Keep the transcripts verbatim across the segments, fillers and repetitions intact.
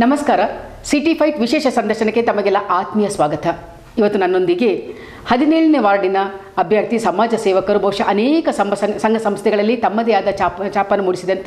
ನಮಸ್ಕಾರ. City fight ವಿಶೇಷ ಸಂದರ್ಶನಕ್ಕೆ ತಮಗೆಲ್ಲ ಆತ್ಮೀಯ ಸ್ವಾಗತ. ಇವತ್ತು ನನ್ನೊಂದಿಗೆ ಹದಿನೇಳನೇ ವಾರ್ಡಿನ ಅಭ್ಯರ್ಥಿ ಸಮಾಜ ಸೇವಕರು, ಬಹುಶಃ ಅನೇಕ ಸಂಘ ಸಂಘ ಸಂಸ್ಥೆಗಳಲ್ಲಿ ತಮ್ಮದೇ ಆದ ಚಾಪ ಚಾಪನ್ನು ಮೂಡಿಸಿದಂಥ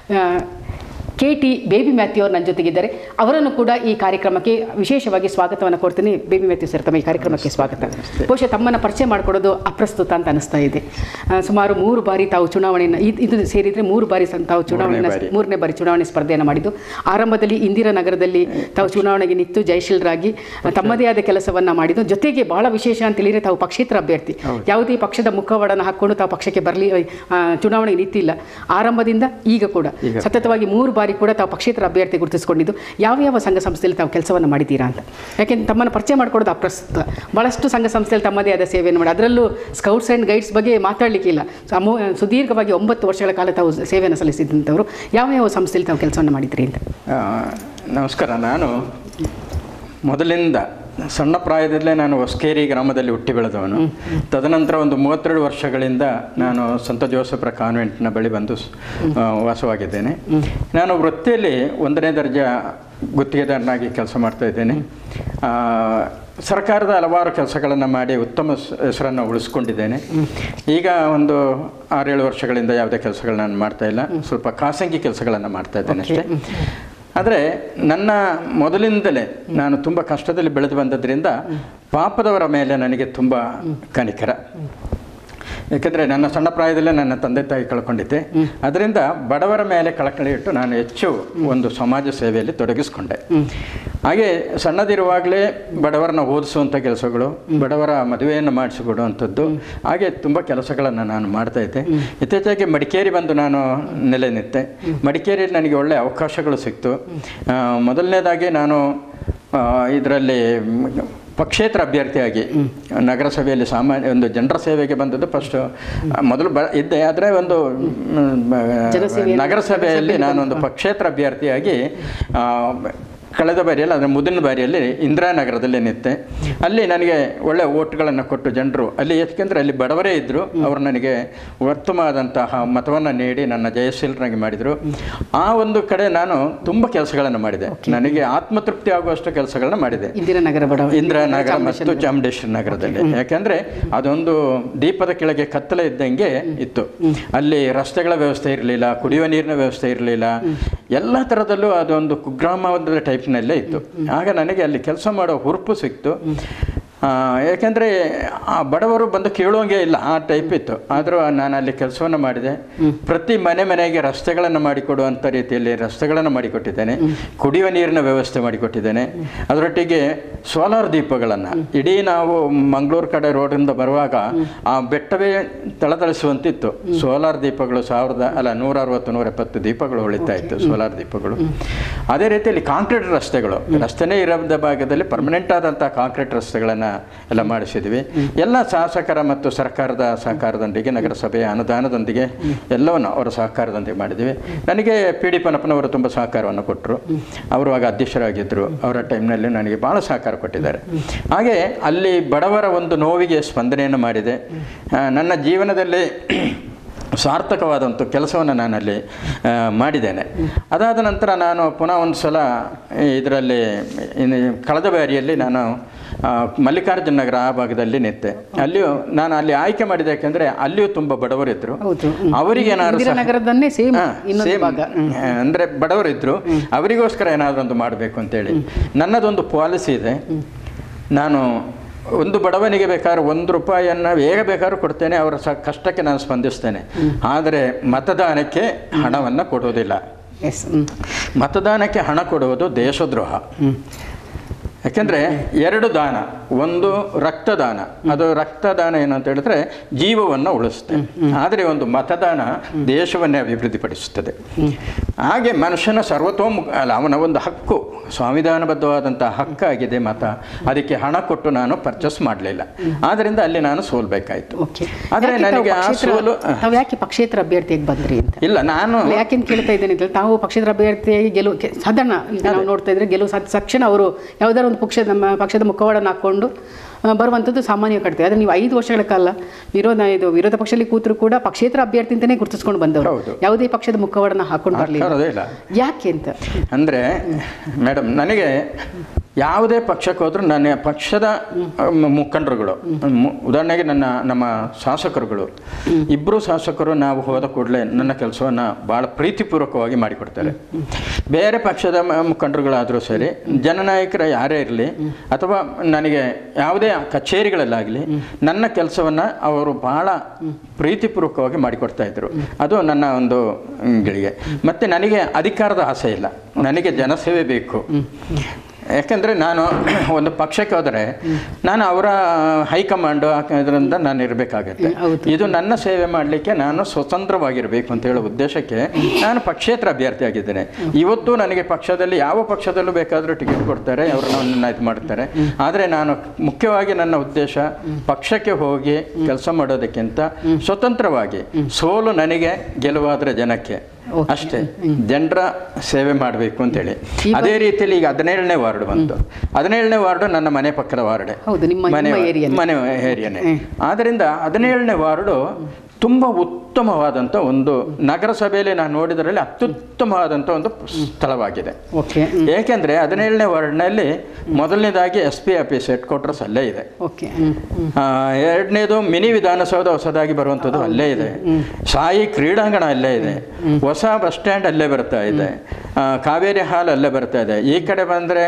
ಕೆ ಟಿ ಬೇಬಿ ಮ್ಯಾಥ್ಯೂ ಅವರು ನನ್ನ ಜೊತೆಗಿದ್ದಾರೆ. ಅವರನ್ನು ಕೂಡ ಈ ಕಾರ್ಯಕ್ರಮಕ್ಕೆ ವಿಶೇಷವಾಗಿ ಸ್ವಾಗತವನ್ನು ಕೊಡ್ತೀನಿ. ಬೇಬಿ ಮ್ಯಾಥ್ಯೂ ಸರ್, ತಮ್ಮ ಈ ಕಾರ್ಯಕ್ರಮಕ್ಕೆ ಸ್ವಾಗತ. ಬಹುಶಃ ತಮ್ಮನ್ನು ಪರಿಚಯ ಮಾಡಿಕೊಡೋದು ಅಪ್ರಸ್ತುತ ಅಂತ ಅನಿಸ್ತಾ ಇದೆ. ಸುಮಾರು ಮೂರು ಬಾರಿ ತಾವು ಚುನಾವಣೆಯನ್ನು ಇದು ಸೇರಿದರೆ ಮೂರು ಬಾರಿ ತಾವು ಚುನಾವಣೆಯನ್ನು ಮೂರನೇ ಬಾರಿ ಚುನಾವಣೆ ಸ್ಪರ್ಧೆಯನ್ನು ಮಾಡಿದ್ದು. ಆರಂಭದಲ್ಲಿ ಇಂದಿರಾನಗರದಲ್ಲಿ ತಾವು ಚುನಾವಣೆಗೆ ನಿಂತು ಜಯಶೀಲರಾಗಿ ತಮ್ಮದೇ ಆದ ಕೆಲಸವನ್ನು ಮಾಡಿದ್ದು. ಜೊತೆಗೆ ಬಹಳ ವಿಶೇಷ ಅಂತ ಹೇಳಿದರೆ ತಾವು ಪಕ್ಷೇತರ ಅಭ್ಯರ್ಥಿ, ಯಾವುದೇ ಪಕ್ಷದ ಮುಖವಾಡನ್ನು ಹಾಕ್ಕೊಂಡು ತಾವು ಪಕ್ಷಕ್ಕೆ ಬರಲಿ ಚುನಾವಣೆಗೆ ನಿಂತಿಲ್ಲ. ಆರಂಭದಿಂದ ಈಗ ಕೂಡ ಸತತವಾಗಿ ಮೂರು ಬಾರಿ ಕೂಡ ತಾವು ಪಕ್ಷೇತರ ಅಭ್ಯರ್ಥಿ ಗುರುತಿಸಿಕೊಂಡಿದ್ದು. ಯಾವ ಯಾವ ಸಂಘ ಸಂಸ್ಥೆಯಲ್ಲಿ ತಾವು ಕೆಲಸವನ್ನು ಮಾಡಿದ್ದೀರಾ ಅಂತ, ಯಾಕೆಂದ್ರೆ ತಮ್ಮನ್ನು ಪರಿಚಯ ಮಾಡಿಕೊಡೋದು ಅಪ್ರಸ್ತುತ. ಭಾಳಷ್ಟು ಸಂಘ ಸಂಸ್ಥೆಯಲ್ಲಿ ತಮ್ಮದೇ ಆದ ಸೇವೆಯನ್ನು ಮಾಡಿ, ಅದರಲ್ಲೂ ಸ್ಕೌಟ್ಸ್ ಆ್ಯಂಡ್ ಗೈಡ್ಸ್ ಬಗ್ಗೆ ಮಾತಾಡಲಿಕ್ಕಿಲ್ಲ. ಅಮೋ ಸುದೀರ್ಘವಾಗಿ ಒಂಬತ್ತು ವರ್ಷಗಳ ಕಾಲ ತಾವು ಸೇವೆಯನ್ನು ಸಲ್ಲಿಸಿದಂಥವರು. ಯಾವ ಯಾವ ಸಂಸ್ಥೆಯಲ್ಲಿ ತಾವು ಕೆಲಸವನ್ನು ಮಾಡಿದ್ರಿ ಅಂತ. ನಮಸ್ಕಾರ. ನಾನು ಮೊದಲಿಂದ ಸಣ್ಣ ಪ್ರಾಯದಲ್ಲೇ ನಾನು ಹೊಸಕೇರಿ ಗ್ರಾಮದಲ್ಲಿ ಹುಟ್ಟಿ ಬೆಳೆದವನು. ತದನಂತರ ಒಂದು ಮೂವತ್ತೆರಡು ವರ್ಷಗಳಿಂದ ನಾನು ಸಂತ ಜೋಸಫರ ಕಾನ್ವೆಂಟ್ನ ಬಳಿ ಬಂದು ವಾಸವಾಗಿದ್ದೇನೆ. ನಾನು ವೃತ್ತಿಯಲ್ಲಿ ಒಂದನೇ ದರ್ಜೆ ಗುತ್ತಿಗೆದಾರನಾಗಿ ಕೆಲಸ ಮಾಡ್ತಾ ಇದ್ದೇನೆ. ಸರ್ಕಾರದ ಹಲವಾರು ಕೆಲಸಗಳನ್ನು ಮಾಡಿ ಉತ್ತಮ ಹೆಸರನ್ನು ಉಳಿಸ್ಕೊಂಡಿದ್ದೇನೆ. ಈಗ ಒಂದು ಆರೇಳು ವರ್ಷಗಳಿಂದ ಯಾವುದೇ ಕೆಲಸಗಳನ್ನ ನಾನು ಮಾಡ್ತಾಯಿಲ್ಲ, ಸ್ವಲ್ಪ ಖಾಸಗಿ ಕೆಲಸಗಳನ್ನು ಮಾಡ್ತಾ ಇದ್ದೇನೆ ಅಷ್ಟೇ. ಆದರೆ ನನ್ನ ಮೊದಲಿಂದಲೇ ನಾನು ತುಂಬ ಕಷ್ಟದಲ್ಲಿ ಬೆಳೆದು ಬಂದದ್ರಿಂದ ಪಾಪದವರ ಮೇಲೆ ನನಗೆ ತುಂಬ ಕನಿಕರ. ಏಕೆಂದರೆ ನನ್ನ ಸಣ್ಣ ಪ್ರಾಯದಲ್ಲೇ ನನ್ನ ತಂದೆ ತಾಯಿ ಕಳ್ಕೊಂಡಿದ್ದೆ. ಅದರಿಂದ ಬಡವರ ಮೇಲೆ ಕಳಕಳಿ ಇಟ್ಟು ನಾನು ಹೆಚ್ಚು ಒಂದು ಸಮಾಜ ಸೇವೆಯಲ್ಲಿ ತೊಡಗಿಸ್ಕೊಂಡೆ. ಹಾಗೆ ಸಣ್ಣದಿರುವಾಗಲೇ ಬಡವರನ್ನ ಓದಿಸುವಂಥ ಕೆಲಸಗಳು, ಬಡವರ ಮದುವೆಯನ್ನು ಮಾಡಿಸಿಕೊಡುವಂಥದ್ದು, ಹಾಗೆ ತುಂಬ ಕೆಲಸಗಳನ್ನು ನಾನು ಮಾಡ್ತಾಯಿದ್ದೆ. ಇತ್ತೀಚೆಗೆ ಮಡಿಕೇರಿ ಬಂದು ನಾನು ನೆಲೆ ನಿಂತೆ. ಮಡಿಕೇರಿಯಲ್ಲಿ ನನಗೆ ಒಳ್ಳೆಯ ಅವಕಾಶಗಳು ಸಿಕ್ತು. ಮೊದಲನೇದಾಗಿ ನಾನು ಇದರಲ್ಲಿ ಪಕ್ಷೇತರ ಅಭ್ಯರ್ಥಿಯಾಗಿ ನಗರಸಭೆಯಲ್ಲಿ ಸಾಮಾನ್ಯ ಒಂದು ಜನರ ಸೇವೆಗೆ ಬಂದದ್ದು ಫಸ್ಟು. ಮೊದಲು ಬ ಇದ್ದೆ, ಆದರೆ ಒಂದು ನಗರಸಭೆಯಲ್ಲಿ ನಾನೊಂದು ಪಕ್ಷೇತರ ಅಭ್ಯರ್ಥಿಯಾಗಿ ಕಳೆದ ಬಾರಿಯಲ್ಲಿ, ಅದರ ಮುಂದಿನ ಬಾರಿಯಲ್ಲಿ ಇಂದಿರಾನಗರದಲ್ಲಿ ನಿಂತೆ. ಅಲ್ಲಿ ನನಗೆ ಒಳ್ಳೆಯ ಓಟ್ಗಳನ್ನು ಕೊಟ್ಟು ಜನರು ಅಲ್ಲಿ, ಏಕೆಂದರೆ ಅಲ್ಲಿ ಬಡವರೇ ಇದ್ದರು, ಅವರು ನನಗೆ ಉತ್ತಮವಾದಂತಹ ಮತವನ್ನು ನೀಡಿ ನನ್ನ ಜಯಶೀಲರಾಗಿ ಮಾಡಿದರು. ಆ ಒಂದು ಕಡೆ ನಾನು ತುಂಬ ಕೆಲಸಗಳನ್ನು ಮಾಡಿದೆ. ನನಗೆ ಆತ್ಮತೃಪ್ತಿ ಆಗುವಷ್ಟು ಕೆಲಸಗಳನ್ನ ಮಾಡಿದೆ ಇಂದಿರಾನಗರ ಬಡ ಇಂದಿರಾನಗರ ಮತ್ತು ಚಾಮುಂಡೇಶ್ವರಿ ನಗರದಲ್ಲಿ. ಯಾಕೆಂದರೆ ಅದೊಂದು ದೀಪದ ಕೆಳಗೆ ಕತ್ತಲೆ ಇದ್ದಂಗೆ ಇತ್ತು. ಅಲ್ಲಿ ರಸ್ತೆಗಳ ವ್ಯವಸ್ಥೆ ಇರಲಿಲ್ಲ, ಕುಡಿಯುವ ನೀರಿನ ವ್ಯವಸ್ಥೆ ಇರಲಿಲ್ಲ, ಎಲ್ಲ ಥರದಲ್ಲೂ ಅದೊಂದು ಕುಗ್ರಾಮದ ಟೈಪ್ನಲ್ಲೇ ಇತ್ತು. ಆಗ ನನಗೆ ಅಲ್ಲಿ ಕೆಲಸ ಮಾಡೋ ಹುರುಪು ಸಿಕ್ತು. ಏಕೆಂದರೆ ಆ ಬಡವರು ಬಂದು ಕೇಳುವಂಗೆ ಇಲ್ಲ, ಆ ಟೈಪ್ ಇತ್ತು. ಆದರೂ ನಾನು ಅಲ್ಲಿ ಕೆಲಸವನ್ನು ಮಾಡಿದೆ. ಪ್ರತಿ ಮನೆ ಮನೆಗೆ ರಸ್ತೆಗಳನ್ನು ಮಾಡಿಕೊಡುವಂಥ ರೀತಿಯಲ್ಲಿ ರಸ್ತೆಗಳನ್ನು ಮಾಡಿಕೊಟ್ಟಿದ್ದೇನೆ. ಕುಡಿಯುವ ನೀರಿನ ವ್ಯವಸ್ಥೆ ಮಾಡಿಕೊಟ್ಟಿದ್ದೇನೆ. ಅದರೊಟ್ಟಿಗೆ ಸೋಲಾರ್ ದೀಪಗಳನ್ನು, ಇಡೀ ನಾವು ಮಂಗಳೂರು ಕಡೆ ರೋಡಿಂದ ಬರುವಾಗ ಆ ಬೆಟ್ಟವೇ ತಳತಳಿಸುವಂತಿತ್ತು. ಸೋಲಾರ್ ದೀಪಗಳು ಸಾವಿರದ ಅಲ್ಲ ನೂರ ಅರವತ್ತು ನೂರ ಎಪ್ಪತ್ತು ದೀಪಗಳು ಉಳಿತಾ ಇತ್ತು, ಸೋಲಾರ್ ದೀಪಗಳು. ಅದೇ ರೀತಿಯಲ್ಲಿ ಕಾಂಕ್ರೀಟ್ ರಸ್ತೆಗಳು, ರಸ್ತೆನೇ ಇರದ ಭಾಗದಲ್ಲಿ ಪರ್ಮನೆಂಟ್ ಆದಂಥ ಕಾಂಕ್ರೀಟ್ ರಸ್ತೆಗಳನ್ನು ಎಲ್ಲ ಮಾಡಿಸಿದ್ವಿ. ಎಲ್ಲ ಶಾಸಕರ ಮತ್ತು ಸರ್ಕಾರದ ಸಹಕಾರದೊಂದಿಗೆ, ನಗರಸಭೆಯ ಅನುದಾನದೊಂದಿಗೆ ಎಲ್ಲವನ್ನು ಅವರ ಸಹಕಾರದೊಂದಿಗೆ ಮಾಡಿದ್ವಿ. ನನಗೆ ಪಿ ಡಿ ಪನ್ನಪ್ಪನವರು ತುಂಬ ಸಹಕಾರವನ್ನು ಕೊಟ್ಟರು. ಅವರು ಆಗ ಅಧ್ಯಕ್ಷರಾಗಿದ್ದರು. ಅವರ ಟೈಮ್ನಲ್ಲಿ ನನಗೆ ಭಾಳ ಸಹಕಾರ ಕೊಟ್ಟಿದ್ದಾರೆ. ಹಾಗೆ ಅಲ್ಲಿ ಬಡವರ ಒಂದು ನೋವಿಗೆ ಸ್ಪಂದನೆಯನ್ನು ಮಾಡಿದೆ. ನನ್ನ ಜೀವನದಲ್ಲಿ ಸಾರ್ಥಕವಾದಂಥ ಕೆಲಸವನ್ನು ನಾನಲ್ಲಿ ಮಾಡಿದ್ದೇನೆ. ಅದಾದ ನಂತರ ನಾನು ಪುನಃ ಒಂದು ಸಲ ಇದರಲ್ಲಿ ಕಳೆದ ಬಾರಿಯಲ್ಲಿ ನಾನು ಮಲ್ಲಿಕಾರ್ಜುನ ನಗರ ಆ ಭಾಗದಲ್ಲಿ ನಿಂತೆ. ಅಲ್ಲಿಯೂ ನಾನು ಅಲ್ಲಿ ಆಯ್ಕೆ ಮಾಡಿದೆ, ಯಾಕೆಂದರೆ ಅಲ್ಲಿಯೂ ತುಂಬ ಬಡವರಿದ್ದರು. ಅವರಿಗೆ ಏನಾದ್ರು ಅಂದರೆ ಬಡವರಿದ್ದರು, ಅವರಿಗೋಸ್ಕರ ಏನಾದರೂ ಒಂದು ಮಾಡಬೇಕು ಅಂತೇಳಿ ನನ್ನದೊಂದು ಪಾಲಿಸಿ ಇದೆ. ನಾನು ಒಂದು ಬಡವನಿಗೆ ಬೇಕಾದ್ರೆ ಒಂದು ರೂಪಾಯಿಯನ್ನು ಹೇಗೆ ಬೇಕಾದ್ರೂ ಕೊಡ್ತೇನೆ, ಅವರ ಸ ಕಷ್ಟಕ್ಕೆ ನಾನು ಸ್ಪಂದಿಸ್ತೇನೆ. ಆದರೆ ಮತದಾನಕ್ಕೆ ಹಣವನ್ನು ಕೊಡುವುದಿಲ್ಲ. ಮತದಾನಕ್ಕೆ ಹಣ ಕೊಡುವುದು ದೇಶದ್ರೋಹ. ಯಾಕೆಂದರೆ ಎರಡು ದಾನ, ಒಂದು ರಕ್ತದಾನ. ಅದು ರಕ್ತದಾನ ಏನಂತ ಹೇಳಿದ್ರೆ ಜೀವವನ್ನು ಉಳಿಸುತ್ತೆ, ಆದರೆ ಒಂದು ಮತದಾನ ದೇಶವನ್ನೇ ಅಭಿವೃದ್ಧಿಪಡಿಸುತ್ತದೆ. ಹಾಗೆ ಮನುಷ್ಯನ ಸರ್ವತೋಮುಖ ಅಲ್ಲ, ಅವನ ಒಂದು ಹಕ್ಕು, ಸಂವಿಧಾನಬದ್ಧವಾದಂಥ ಹಕ್ಕಾಗಿದೆ ಮತ. ಅದಕ್ಕೆ ಹಣ ಕೊಟ್ಟು ನಾನು ಪರ್ಚೇಸ್ ಮಾಡಲಿಲ್ಲ. ಆದ್ದರಿಂದ ಅಲ್ಲಿ ನಾನು ಸೋಲ್ಬೇಕಾಯ್ತು. ಆದರೆ ನನಗೆ ಆ ಸೋಲು ತಾವು ಯಾಕೆ ಪಕ್ಷೇತರ ಅಭ್ಯರ್ಥಿಯಾಗಿ ಬಂದ್ರಿ ಅಂತ ಇಲ್ಲ, ನಾನು ಯಾಕೆಂತ ಕೇಳ್ತಾ ಇದ್ದೇನೆ. ತಾವು ಪಕ್ಷೇತರ ಅಭ್ಯರ್ಥಿಯಾಗಿ ಗೆಲುವು ಸಾಧಾರಣ ಈಗ ನಾವು ನೋಡ್ತಾ ಇದ್ರೆ ಗೆಲುವು ತಕ್ಷಣ ಅವರು ಯಾವುದಾದ್ರು ಒಂದು ಪಕ್ಷ ನಮ್ಮ ಪಕ್ಷದ ಮುಖವಾಡನ್ನು ಹಾಕ್ಕೊಂಡು ಬರುವಂಥದ್ದು ಸಾಮಾನ್ಯ ಕಾಡ್ತದೆ. ಆದರೆ ನೀವು ಐದು ವರ್ಷಗಳ ಕಾಲ ವಿರೋಧ ಇದು ವಿರೋಧ ಪಕ್ಷದಲ್ಲಿ ಕೂತರು ಕೂಡ ಪಕ್ಷೇತರ ಅಭ್ಯರ್ಥಿ ಅಂತಲೇ ಗುರುತಿಸ್ಕೊಂಡು ಬಂದವರು, ಯಾವುದೇ ಪಕ್ಷದ ಮುಖವಾಡನ ಹಾಕೊಂಡು ಬರಲಿಲ್ಲ. ಯಾಕೆ ಅಂತ ಅಂದರೆ ಮೇಡಮ್, ನನಗೆ ಯಾವುದೇ ಪಕ್ಷಕ್ಕೆ ಹೋದರೂ ನನ್ನ ಪಕ್ಷದ ಮುಖಂಡರುಗಳು, ಉದಾಹರಣೆಗೆ ನನ್ನ ನಮ್ಮ ಶಾಸಕರುಗಳು, ಇಬ್ಬರು ಶಾಸಕರು ನಾವು ಹೋದ ಕೂಡಲೇ ನನ್ನ ಕೆಲಸವನ್ನು ಭಾಳ ಪ್ರೀತಿಪೂರ್ವಕವಾಗಿ ಮಾಡಿಕೊಡ್ತಾರೆ. ಬೇರೆ ಪಕ್ಷದ ಮುಖಂಡರುಗಳಾದರೂ ಸರಿ, ಜನನಾಯಕರ ಯಾರೇ ಇರಲಿ ಅಥವಾ ನನಗೆ ಯಾವುದೇ ಕಚೇರಿಗಳಲ್ಲಾಗಲಿ ನನ್ನ ಕೆಲಸವನ್ನು ಅವರು ಭಾಳ ಪ್ರೀತಿಪೂರ್ವಕವಾಗಿ ಮಾಡಿಕೊಡ್ತಾ ಇದ್ದರು. ಅದು ನನ್ನ ಒಂದು ಗಳಿಗೆ. ಮತ್ತು ನನಗೆ ಅಧಿಕಾರದ ಆಸೆ ಇಲ್ಲ, ನನಗೆ ಜನಸೇವೆ ಬೇಕು. ಯಾಕೆಂದರೆ ನಾನು ಒಂದು ಪಕ್ಷಕ್ಕೆ ಹೋದರೆ ನಾನು ಅವರ ಹೈಕಮಾಂಡು ಇದರಿಂದ ನಾನು ಇರಬೇಕಾಗತ್ತೆ. ಇದು ನನ್ನ ಸೇವೆ ಮಾಡಲಿಕ್ಕೆ ನಾನು ಸ್ವತಂತ್ರವಾಗಿರಬೇಕು ಅಂತ ಹೇಳೋ ಉದ್ದೇಶಕ್ಕೆ ನಾನು ಪಕ್ಷೇತರ ಅಭ್ಯರ್ಥಿ ಆಗಿದ್ದೇನೆ. ಇವತ್ತು ನನಗೆ ಪಕ್ಷದಲ್ಲಿ ಯಾವ ಪಕ್ಷದಲ್ಲೂ ಬೇಕಾದರೂ ಟಿಕೆಟ್ ಕೊಡ್ತಾರೆ, ಅವರು ನನ್ನ ಇದು ಮಾಡ್ತಾರೆ. ಆದರೆ ನಾನು ಮುಖ್ಯವಾಗಿ ನನ್ನ ಉದ್ದೇಶ ಪಕ್ಷಕ್ಕೆ ಹೋಗಿ ಕೆಲಸ ಮಾಡೋದಕ್ಕಿಂತ ಸ್ವತಂತ್ರವಾಗಿ, ಸೋಲು ನನಗೆ ಗೆಲುವಾದರೆ ಜನಕ್ಕೆ ಅಷ್ಟೇ, ಜನರ ಸೇವೆ ಮಾಡಬೇಕು ಅಂತೇಳಿ. ಅದೇ ರೀತಿಯಲ್ಲಿ ಈಗ ಹದಿನೇಳನೇ ವಾರ್ಡ್ ಬಂತು. ಹದಿನೇಳನೇ ವಾರ್ಡು ನನ್ನ ಮನೆ ಪಕ್ಕದ ವಾರ್ಡೆ, ಮನೆ ಮನೆ ಏರಿಯಾನೇ. ಆದ್ದರಿಂದ ಹದಿನೇಳನೇ ವಾರ್ಡು ತುಂಬ ಉತ್ತಮವಾದಂಥ ಒಂದು ನಗರಸಭೆಯಲ್ಲಿ ನಾನು ನೋಡಿದರಲ್ಲಿ ಅತ್ಯುತ್ತಮವಾದಂಥ ಒಂದು ಸ್ಥಳವಾಗಿದೆ. ಏಕೆಂದರೆ ಹದಿನೇಳನೇ ವಾರ್ಡ್ನಲ್ಲಿ ಮೊದಲನೇದಾಗಿ S P office headquarters ಅಲ್ಲೇ ಇದೆ. ಎರಡನೇದು ಮಿನಿ ವಿಧಾನಸೌಧ ಹೊಸದಾಗಿ ಬರುವಂಥದ್ದು ಅಲ್ಲೇ ಇದೆ. ಸಾಯಿ ಕ್ರೀಡಾಂಗಣ ಅಲ್ಲೇ ಇದೆ. ಹೊಸ ಬಸ್ ಸ್ಟ್ಯಾಂಡ್ ಅಲ್ಲೇ ಬರ್ತಾ ಇದೆ. ಕಾವೇರಿ ಹಾಲ್ ಅಲ್ಲೇ ಬರ್ತಾ ಇದೆ. ಈ ಕಡೆ ಬಂದರೆ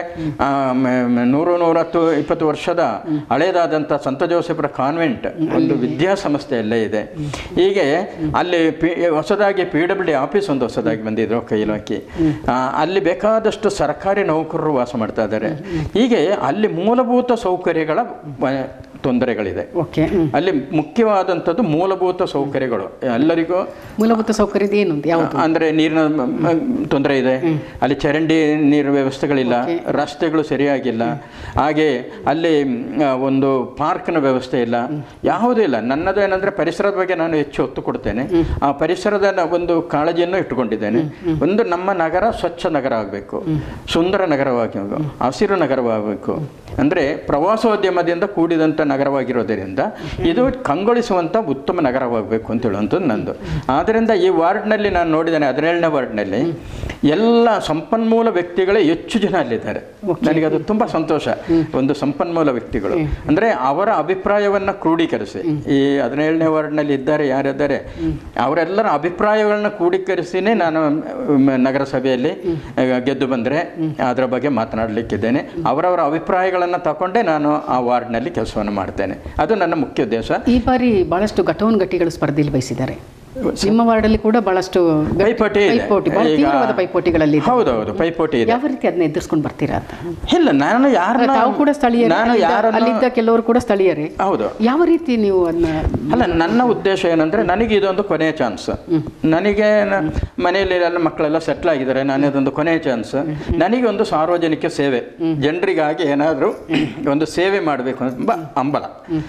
ನೂರು ನೂರತ್ತು ಇಪ್ಪತ್ತು ವರ್ಷದ ಹಳೇದಾದಂಥ ಸಂತ ಜೋಸೆಫರ ಕಾನ್ವೆಂಟ್ ಒಂದು ವಿದ್ಯಾಸಂಸ್ಥೆ ಅಲ್ಲೇ ಇದೆ. ಹೀಗೆ ಅಲ್ಲಿ ಪಿ ಹೊಸದಾಗಿ ಪಿ ಡಬ್ಲ್ಯೂ ಡಿ ಆಫೀಸ್ ಒಂದು ಹೊಸದಾಗಿ ಬಂದಿದ್ರು ಕೈ ಇಲಾಖೆ. ಅಲ್ಲಿ ಬೇಕಾದಷ್ಟು ಸರ್ಕಾರಿ ನೌಕರರು ವಾಸ ಮಾಡ್ತಾ ಇದ್ದಾರೆ. ಹೀಗೆ ಅಲ್ಲಿ ಮೂಲಭೂತ ಸೌಕರ್ಯಗಳ ತೊಂದರೆಗಳಿದೆ. ಅಲ್ಲಿ ಮುಖ್ಯವಾದಂಥದ್ದು ಮೂಲಭೂತ ಸೌಕರ್ಯಗಳು. ಎಲ್ಲರಿಗೂ ಮೂಲಭೂತ ಸೌಕರ್ಯದ ಏನು ಅಂದರೆ ನೀರಿನ ತೊಂದರೆ ಇದೆ, ಅಲ್ಲಿ ಚರಂಡಿ ನೀರು ವ್ಯವಸ್ಥೆಗಳಿಲ್ಲ, ರಸ್ತೆಗಳು ಸರಿಯಾಗಿಲ್ಲ, ಹಾಗೆ ಅಲ್ಲಿ ಒಂದು ಪಾರ್ಕ್ನ ವ್ಯವಸ್ಥೆ ಇಲ್ಲ, ಯಾವುದೂ ಇಲ್ಲ. ನನ್ನದು ಏನಂದರೆ ಪರಿಸರದ ಬಗ್ಗೆ ನಾನು ಹೆಚ್ಚು ಒತ್ತು ಕೊಡ್ತೇನೆ. ಆ ಪರಿಸರದ ಒಂದು ಕಾಳಜಿಯನ್ನು ಇಟ್ಟುಕೊಂಡಿದ್ದೇನೆ. ಒಂದು ನಮ್ಮ ನಗರ ಸ್ವಚ್ಛ ನಗರ ಆಗಬೇಕು, ಸುಂದರ ನಗರವಾಗಬೇಕು, ಹಸಿರು ನಗರವಾಗಬೇಕು. ಅಂದರೆ ಪ್ರವಾಸೋದ್ಯಮದಿಂದ ಕೂಡಿದಂಥ ನಗರವಾಗಿರೋದರಿಂದ ಇದು ಕಂಗೊಳಿಸುವಂಥ ಉತ್ತಮ ನಗರವಾಗಬೇಕು ಅಂತ ಹೇಳುವಂಥದ್ದು ನಂದು. ಆದ್ದರಿಂದ ಈ ವಾರ್ಡ್ನಲ್ಲಿ ನಾನು ನೋಡಿದ್ದೇನೆ, ಹದಿನೇಳನೇ ವಾರ್ಡ್ನಲ್ಲಿ ಎಲ್ಲ ಸಂಪನ್ಮೂಲ ವ್ಯಕ್ತಿಗಳೇ ಹೆಚ್ಚು ಜನ ಅಲ್ಲಿದ್ದಾರೆ. ನನಗೆ ಅದು ತುಂಬ ಸಂತೋಷ. ಒಂದು ಸಂಪನ್ಮೂಲ ವ್ಯಕ್ತಿಗಳು ಅಂದರೆ ಅವರ ಅಭಿಪ್ರಾಯವನ್ನು ಕ್ರೋಢೀಕರಿಸಿ, ಈ ಹದಿನೇಳನೇ ವಾರ್ಡ್ನಲ್ಲಿ ಇದ್ದಾರೆ ಯಾರಿದ್ದಾರೆ ಅವರೆಲ್ಲರ ಅಭಿಪ್ರಾಯಗಳನ್ನ ಕ್ರೋಢೀಕರಿಸಿನೇ ನಾನು ನಗರಸಭೆಯಲ್ಲಿ ಗೆದ್ದು ಬಂದರೆ ಅದರ ಬಗ್ಗೆ ಮಾತನಾಡಲಿಕ್ಕಿದ್ದೇನೆ. ಅವರವರ ಅಭಿಪ್ರಾಯಗಳನ್ನು ತಗೊಂಡೇ ನಾನು ಆ ವಾರ್ಡ್ನಲ್ಲಿ ಕೆಲಸವನ್ನು ಮಾಡ್ತೇನೆ. ಅದು ನನ್ನ ಮುಖ್ಯ ಉದ್ದೇಶ. ಈ ಬಾರಿ ಬಹಳಷ್ಟು ಘಟೋನ್ಘಟಿಗಳು ಸ್ಪರ್ಧೆಯಲ್ಲಿ ಬಯಸಿದ್ದಾರೆ. ನಿಮ್ಮ ವಾರ್ಡಲ್ಲಿ ಕೂಡ ಬಹಳಷ್ಟು ಪೈಪೋಟಿ ತೀವ್ರವಾದ ಪೈಪೋಟಿಗಳಲ್ಲಿ. ಹೌದೌದು, ಪೈಪೋಟಿ ಇದೆ. ಯಾವ ರೀತಿ ಅದನ್ನ ಎದುರಿಸ್ಕೊಂಡು ಬರ್ತೀರಾ ಅಂತ? ಇಲ್ಲ, ನಾನು ಯಾರು ತಾವು ಕೂಡ ಸ್ಥಳೀಯರು, ಅಲ್ಲಿದ್ದ ಕೆಲವರು ಕೂಡ ಸ್ಥಳೀಯರೇ. ಹೌದು. ಯಾವ ರೀತಿ ನೀವು ಅದನ್ನ? ಅಲ್ಲ, ನನ್ನ ಉದ್ದೇಶ ಏನಂದ್ರೆ ನನಗೆ ಇದೊಂದು ಕೊನೆಯ ಚಾನ್ಸ್. ನನಗೆ ಮನೆಯಲ್ಲಿ ಎಲ್ಲ ಮಕ್ಕಳೆಲ್ಲ ಸೆಟ್ಲ್ ಆಗಿದ್ದಾರೆ, ನಾನಿದೊಂದು ಕೊನೆಯ ಚಾನ್ಸ್. ನನಗೆ ಒಂದು ಸಾರ್ವಜನಿಕ ಸೇವೆ, ಜನರಿಗಾಗಿ ಏನಾದರೂ ಒಂದು ಸೇವೆ ಮಾಡಬೇಕು ಎಂಬ ಹಂಬಲ,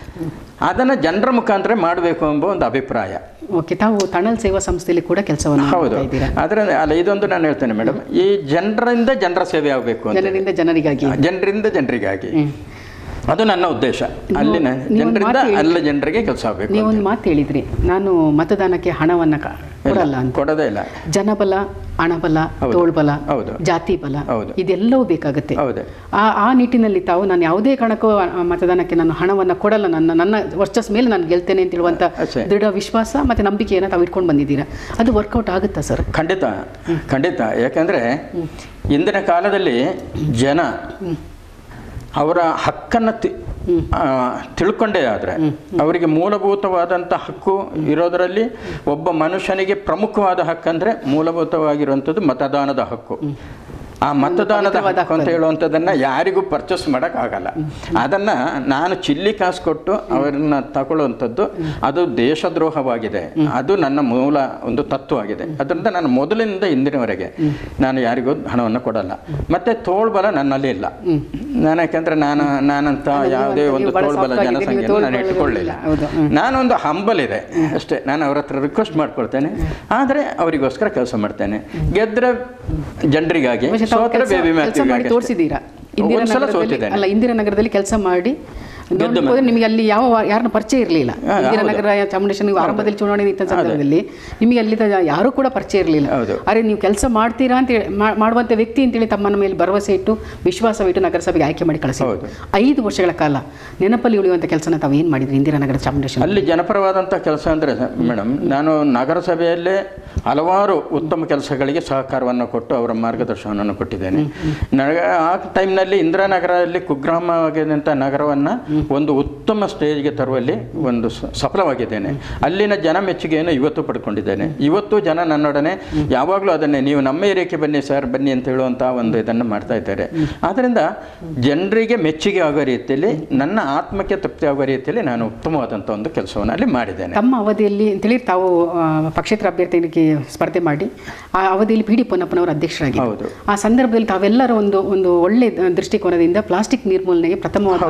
ಅದನ್ನು ಜನರ ಮುಖಾಂತರ ಮಾಡಬೇಕು ಎಂಬ ಒಂದು ಅಭಿಪ್ರಾಯ. ಓಕೆ, ತಾವು ತಣಲ್ ಸೇವಾ ಸಂಸ್ಥೆಯಲ್ಲಿ ಕೂಡ ಕೆಲಸವನ್ನು ಹೌದು. ಅದರ ಅಲ್ಲ, ಇದೊಂದು ನಾನು ಹೇಳ್ತೇನೆ ಮೇಡಮ್, ಈ ಜನರಿಂದ ಜನರ ಸೇವೆ ಆಗಬೇಕು, ಜನರಿಂದ ಜನರಿಗಾಗಿ, ಜನರಿಂದ ಜನರಿಗಾಗಿ. ಅದು ನನ್ನ ಉದ್ದೇಶ. ಅಲ್ಲಿನ ಜನರಿಂದ ಎಲ್ಲ ಜನರಿಗೆ ಕೆಲಸ ಆಗಬೇಕು. ನೀವೊಂದು ಮಾತು ಹೇಳಿದ್ರಿ, ನಾನು ಮತದಾನಕ್ಕೆ ಹಣವನ್ನು ಕೊಡಲ್ಲ ಅಂತ. ಕೊಡೋದೇ ಇಲ್ಲ. ಜನಬಲ, ಹಣಬಲ, ತೋಳ್ಬಲ, ಜಾತಿ ಬಲ, ಇದೆಲ್ಲವೂ ಬೇಕಾಗುತ್ತೆ. ಆ ಆ ನಿಟ್ಟಿನಲ್ಲಿ ತಾವು ನಾನು ಯಾವುದೇ ಕಾರಣಕ್ಕೂ ಮತದಾನಕ್ಕೆ ನಾನು ಹಣವನ್ನು ಕೊಡಲ್ಲ, ನನ್ನ ನನ್ನ ವರ್ಚಸ್ ಮೇಲೆ ನಾನು ಗೆಲ್ತೇನೆ ಅಂತ ಹೇಳುವಂಥ ದೃಢ ವಿಶ್ವಾಸ ಮತ್ತು ನಂಬಿಕೆಯನ್ನು ತಾವು ಇಟ್ಕೊಂಡು ಬಂದಿದ್ದೀರಾ. ಅದು ವರ್ಕೌಟ್ ಆಗುತ್ತಾ ಸರ್? ಖಂಡಿತ ಖಂಡಿತ. ಯಾಕಂದರೆ ಇಂದಿನ ಕಾಲದಲ್ಲಿ ಜನ ಅವರ ಹಕ್ಕನ್ನು ತಿ ತಿಳ್ಕೊಂಡೇ ಆದರೆ ಅವರಿಗೆ ಮೂಲಭೂತವಾದಂಥ ಹಕ್ಕು ಇರೋದರಲ್ಲಿ ಒಬ್ಬ ಮನುಷ್ಯನಿಗೆ ಪ್ರಮುಖವಾದ ಹಕ್ಕಂದರೆ ಮೂಲಭೂತವಾಗಿರುವಂಥದ್ದು ಮತದಾನದ ಹಕ್ಕು. ಆ ಮತದಾನದ ಹಕ್ಕು ಅಂತ ಹೇಳುವಂಥದ್ದನ್ನು ಯಾರಿಗೂ ಪರ್ಚೇಸ್ ಮಾಡೋಕ್ಕಾಗಲ್ಲ. ಅದನ್ನು ನಾನು ಚಿಲ್ಲಿ ಕಾಸು ಕೊಟ್ಟು ಅವರನ್ನು ತಗೊಳ್ಳುವಂಥದ್ದು ಅದು ದೇಶದ್ರೋಹವಾಗಿದೆ. ಅದು ನನ್ನ ಮೂಲ ಒಂದು ತತ್ವವಾಗಿದೆ. ಅದರಿಂದ ನಾನು ಮೊದಲಿನಿಂದ ಇಂದಿನವರೆಗೆ ನಾನು ಯಾರಿಗೂ ಹಣವನ್ನು ಕೊಡಲ್ಲ. ಮತ್ತು ತೋಳ್ಬಲ ನನ್ನಲ್ಲಿ ಇಲ್ಲ. ನಾನು ಯಾಕೆಂದರೆ ನಾನು ನಾನಂತ ಯಾವುದೇ ಒಂದು ತೋಳ್ಬಲ ಜನಸಂಖ್ಯೆಯನ್ನು ನಾನು ಇಟ್ಟುಕೊಳ್ಳಿಲ್ಲ. ನಾನೊಂದು ಹಂಬಲ್ ಇದೆ ಅಷ್ಟೇ. ನಾನು ಅವ್ರ ಹತ್ರ ರಿಕ್ವೆಸ್ಟ್ ಮಾಡ್ಕೊಳ್ತೇನೆ, ಆದರೆ ಅವರಿಗೋಸ್ಕರ ಕೆಲಸ ಮಾಡ್ತೇನೆ. ಗೆದ್ದರೆ ಜನರಿಗಾಗಿ, ತೋರಿಸಿದ್ದೀರಾ? ಅಲ್ಲ, ಇಂದಿರಾ ನಗರದಲ್ಲಿ ಕೆಲಸ ಮಾಡಿ ಹೋದ್ರೆ ನಿಮಗೆ ಅಲ್ಲಿ ಯಾವ ಯಾರನ್ನ ಪರಿಚಯ ಇರಲಿಲ್ಲ. ಇಂದಿರಾನಗರ ಚಾಮುಂಡೇಶ್ವರಿ ನೀವು ಆರಂಭದಲ್ಲಿ ಚುನಾವಣೆ ನಿಂತ ಸಂದರ್ಭದಲ್ಲಿ ನಿಮಗೆ ಅಲ್ಲಿ ಯಾರೂ ಕೂಡ ಪರಿಚಯ ಇರಲಿಲ್ಲ. ಅರೆ ನೀವು ಕೆಲಸ ಮಾಡ್ತೀರಾ ಅಂತೇಳಿ ಮಾಡುವಂಥ ವ್ಯಕ್ತಿ ಅಂತೇಳಿ ತಮ್ಮನ ಮೇಲೆ ಭರವಸೆ ಇಟ್ಟು ವಿಶ್ವಾಸವಿಟ್ಟು ನಗರಸಭೆಗೆ ಆಯ್ಕೆ ಮಾಡಿ ಕಳಿಸಿ ಐದು ವರ್ಷಗಳ ಕಾಲ ನೆನಪಲ್ಲಿ ಉಳಿಯುವಂಥ ಕೆಲಸನ ತಾವು ಏನು ಮಾಡಿದ್ರಿ ಇಂದಿರಾನಗರ ಚಾಮುಂಡೇಶ್ವರಿ? ಅಲ್ಲಿ ಜನಪರವಾದಂಥ ಕೆಲಸ ಅಂದರೆ ಮೇಡಮ್, ನಾನು ನಗರಸಭೆಯಲ್ಲೇ ಹಲವಾರು ಉತ್ತಮ ಕೆಲಸಗಳಿಗೆ ಸಹಕಾರವನ್ನು ಕೊಟ್ಟು ಅವರ ಮಾರ್ಗದರ್ಶನವನ್ನು ಕೊಟ್ಟಿದ್ದೇನೆ. ನನಗೆ ಆ ಟೈಮ್ನಲ್ಲಿ ಇಂದಿರಾನಗರದಲ್ಲಿ ಕುಗ್ರಾಮವಾಗಿದ್ದಂಥ ನಗರವನ್ನು ಒಂದು ಉತ್ತಮ ಸ್ಟೇಜ್ಗೆ ತರುವಲ್ಲಿ ಒಂದು ಸಫಲವಾಗಿದ್ದೇನೆ. ಅಲ್ಲಿನ ಜನ ಮೆಚ್ಚುಗೆಯನ್ನು ಇವತ್ತು ಪಡ್ಕೊಂಡಿದ್ದೇನೆ. ಇವತ್ತು ಜನ ನನ್ನೊಡನೆ ಯಾವಾಗಲೂ ಅದನ್ನೇ ನೀವು ನಮ್ಮ ಏರಿಯಾಕ್ಕೆ ಬನ್ನಿ ಸರ್ ಬನ್ನಿ ಅಂತ ಹೇಳುವಂಥ ಒಂದು ಇದನ್ನು ಮಾಡ್ತಾ ಇದ್ದಾರೆ. ಆದ್ದರಿಂದ ಜನರಿಗೆ ಮೆಚ್ಚುಗೆ ಆಗೋ ರೀತಿಯಲ್ಲಿ, ನನ್ನ ಆತ್ಮಕ್ಕೆ ತೃಪ್ತಿ ಆಗೋ ರೀತಿಯಲ್ಲಿ ನಾನು ಉತ್ತಮವಾದಂಥ ಒಂದು ಕೆಲಸವನ್ನು ಅಲ್ಲಿ ಮಾಡಿದ್ದೇನೆ. ತಮ್ಮ ಅವಧಿಯಲ್ಲಿ ಅಂತೇಳಿ ತಾವು ಪಕ್ಷೇತರ ಅಭ್ಯರ್ಥಿಗೆ ಸ್ಪರ್ಧೆ ಮಾಡಿ ಆ ಅವಧಿಯಲ್ಲಿ ಪಿ ಡಿ ಪೊನ್ನಪ್ಪನವರು ಅಧ್ಯಕ್ಷರಾಗಿದ್ದರು. ಆ ಸಂದರ್ಭದಲ್ಲಿ ತಾವೆಲ್ಲರ ಒಂದು ಒಂದು ಒಳ್ಳೆ ದೃಷ್ಟಿಕೋನದಿಂದ ಪ್ಲಾಸ್ಟಿಕ್ ನಿರ್ಮೂಲನೆಗೆ ಪ್ರಥಮವಾದ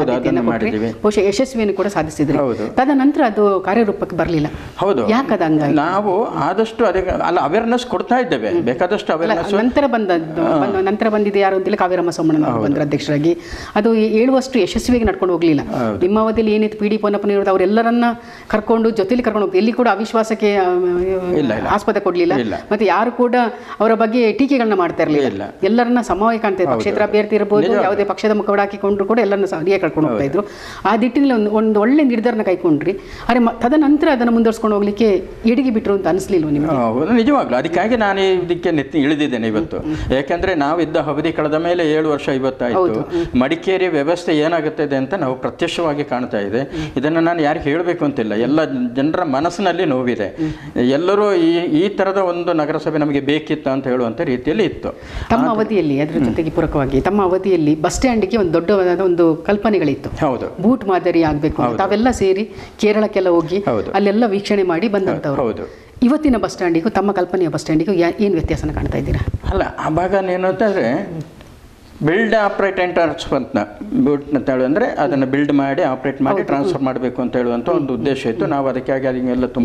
ಬಹುಶಃ ಯಶಸ್ವಿಯನ್ನು ಕೂಡ ಸಾಧಿಸಿದ್ರು. ತದನಂತರ ಅದು ಕಾರ್ಯರೂಪಕ್ಕೆ ಬರಲಿಲ್ಲ. ಹೌದು, ಯಾಕದ ಹಂಗಾಗಿ? ನಾವು ಆದಷ್ಟು ಅದಕ್ಕೆ ಅಲ್ಲ ಅವೇರ್ನೆಸ್ ಕೊಡ್ತಾ ಇದ್ದೇವೆ, ಬೇಕಾದಷ್ಟು ಅವೇರ್ನೆಸ್. ನಂತರ ಬಂದದ್ದು ನಂತರ ಬಂದಿದೆ ಯಾರು ಅಂತೇಳಿ ಕಾವೇರಮ್ಮ ಸೋಮಣ್ಣ ಬಂದರು ಅಧ್ಯಕ್ಷರಾಗಿ. ಅದು ಹೇಳುವಷ್ಟು ಯಶಸ್ವಿಯಾಗಿ ನಡ್ಕೊಂಡು ಹೋಗಲಿಲ್ಲ. ನಿಮ್ಮ ಅವಧಿಯಲ್ಲಿ ಏನಿತ್ತು ಪಿ ಡಿ ಪೊನ್ನಪ್ಪನ ಇರೋದು ಅವರೆಲ್ಲರನ್ನ ಕರ್ಕೊಂಡು ಜೊತೆಲಿ ಕರ್ಕೊಂಡು ಹೋಗ್ತೀವಿ. ಎಲ್ಲಿ ಕೂಡ ಅವಿಶ್ವಾಸಕ್ಕೆ ಆಸ್ಪದ ಕೊಡಲಿಲ್ಲ. ಮತ್ತೆ ಯಾರು ಕೂಡ ಅವರ ಬಗ್ಗೆ ಟೀಕೆಗಳನ್ನ ಮಾಡ್ತಾ ಇರಲಿಲ್ಲ. ಎಲ್ಲರನ್ನ ಸಮವಾಗಿ ಕಾಣ್ತಾ ಇದ್ರು. ಕ್ಷೇತ್ರ ಅಭ್ಯರ್ಥಿ ಇರಬಹುದು, ಯಾವುದೇ ಪಕ್ಷದ ಮುಖವಾಡ ಹಾಕಿಕೊಂಡ್ರು ಕೂಡ ಎಲ್ಲರನ್ನ ಸರಿಯಾಗಿ ಕರ್ಕೊಂಡು ಹೋಗ್ತಾ ಇದ್ರು. ಆ ದಿಟ್ಟಿನಲ್ಲಿ ಒಂದು ಒಂದು ಒಳ್ಳೆ ನಿರ್ಧಾರನ ಕೈಕೊಂಡ್ರಿ. ಅರೆ ತದನಂತರ ಅದನ್ನು ಮುಂದುವರ್ಸ್ಕೊಂಡು ಹೋಗ್ಲಿಕ್ಕೆ ಎಡಿಗೆ ಬಿಟ್ಟರು ಅಂತ ಅನಿಸ್ಲಿಲ್ವ ನಿಮಗೆ? ನಿಜವಾಗ್ಲು ಅದಕ್ಕಾಗಿ ನಾನು ಇದಕ್ಕೆ ನೆತ್ತಿ ಇಳಿದಿದ್ದೇನೆ ಇವತ್ತು. ಯಾಕಂದ್ರೆ ನಾವಿದ್ದ ಅವಧಿ ಕಳೆದ ಮೇಲೆ ಏಳು ವರ್ಷ ಇವತ್ತಾಯಿತು. ಮಡಿಕೇರಿ ವ್ಯವಸ್ಥೆ ಏನಾಗುತ್ತದೆ ಅಂತ ನಾವು ಪ್ರತ್ಯಕ್ಷವಾಗಿ ಕಾಣ್ತಾ ಇದೆ. ಇದನ್ನು ನಾನು ಯಾರಿಗೆ ಹೇಳಬೇಕು ಅಂತಿಲ್ಲ, ಎಲ್ಲ ಜನರ ಮನಸ್ಸಿನಲ್ಲಿ ನೋವಿದೆ. ಎಲ್ಲರೂ ಈ ಈ ಥರದ ಒಂದು ನಗರಸಭೆ ನಮಗೆ ಬೇಕಿತ್ತು ಅಂತ ಹೇಳುವಂಥ ರೀತಿಯಲ್ಲಿ ಇತ್ತು. ತಮ್ಮ ಅವಧಿಯಲ್ಲಿ ಅದರ ಜೊತೆಗೆ ಪೂರಕವಾಗಿ ತಮ್ಮ ಅವಧಿಯಲ್ಲಿ ಬಸ್ ಸ್ಟ್ಯಾಂಡ್ಗೆ ಒಂದು ದೊಡ್ಡವಾದ ಒಂದು ಕಲ್ಪನೆಗಳಿತ್ತು. ಹೌದು, ಬೂಟ್ ಮಾದರಿ ಆಗಬೇಕು. ತಾವೆಲ್ಲ ಸೇರಿ ಕೇರಳಕ್ಕೆಲ್ಲ ಹೋಗಿ ಅಲ್ಲೆಲ್ಲ ವೀಕ್ಷಣೆ ಮಾಡಿ ಬಂದಂಥವ್ರು. ಹೌದು. ಇವತ್ತಿನ ಬಸ್ ಸ್ಟ್ಯಾಂಡಿಗೂ ತಮ್ಮ ಕಲ್ಪನೆಯ ಬಸ್ ಸ್ಟ್ಯಾಂಡಿಗೂ ಏನು ವ್ಯತ್ಯಾಸನ ಕಾಣ್ತಾ ಇದ್ದೀರಾ? ಅಲ್ಲ, ಆ ಭಾಗ ಏನು ಅಂತಂದರೆ ಬಿಲ್ಡ್ ಆಪ್ರೇಟ್ ಆ್ಯಂಡ್ ಟ್ರಾನ್ಸ್ಫರ್ ಅಂತ ಬೂಟ್ ಅಂತ ಹೇಳಿ ಅಂದರೆ ಅದನ್ನು ಬಿಲ್ಡ್ ಮಾಡಿ ಆಪ್ರೇಟ್ ಮಾಡಿ ಟ್ರಾನ್ಸ್ಫರ್ ಮಾಡಬೇಕು ಅಂತ ಹೇಳುವಂಥ ಒಂದು ಉದ್ದೇಶ ಇತ್ತು. ನಾವು ಅದಕ್ಕಾಗಿ ಅದನ್ನೆಲ್ಲ ತುಂಬ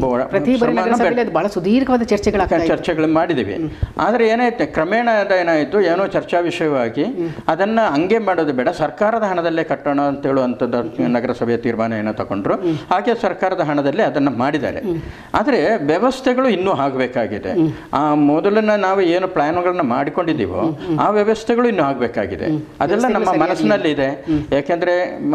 ಭಾಳ ಸುದೀರ್ಘವಾದ ಚರ್ಚೆಗಳ ಚರ್ಚೆಗಳು ಮಾಡಿದ್ದೀವಿ. ಆದರೆ ಏನಾಯ್ತು, ಕ್ರಮೇಣ ಅದೇನಾಯಿತು, ಏನೋ ಚರ್ಚಾ ವಿಷಯವಾಗಿ ಅದನ್ನು ಹಂಗೆ ಮಾಡೋದು ಬೇಡ, ಸರ್ಕಾರದ ಹಣದಲ್ಲೇ ಕಟ್ಟೋಣ ಅಂತ ಹೇಳುವಂಥದ್ದು ನಗರಸಭೆಯ ತೀರ್ಮಾನ ಏನೋ ತಗೊಂಡ್ರು. ಹಾಗೆ ಸರ್ಕಾರದ ಹಣದಲ್ಲೇ ಅದನ್ನು ಮಾಡಿದ್ದಾರೆ. ಆದರೆ ವ್ಯವಸ್ಥೆಗಳು ಇನ್ನೂ ಆಗಬೇಕಾಗಿದೆ. ಆ ಮೊದಲನ್ನ ನಾವು ಏನು ಪ್ಲಾನ್ಗಳನ್ನ ಮಾಡಿಕೊಂಡಿದ್ದೀವೋ ಆ ವ್ಯವಸ್ಥೆಗಳು ಇನ್ನೂ ಆಗಬೇಕಾಗಿದೆ. ಅದೆಲ್ಲ ನಮ್ಮ ಮನಸ್ಸಿನಲ್ಲಿ ಇದೆ. ಯಾಕೆಂದರೆ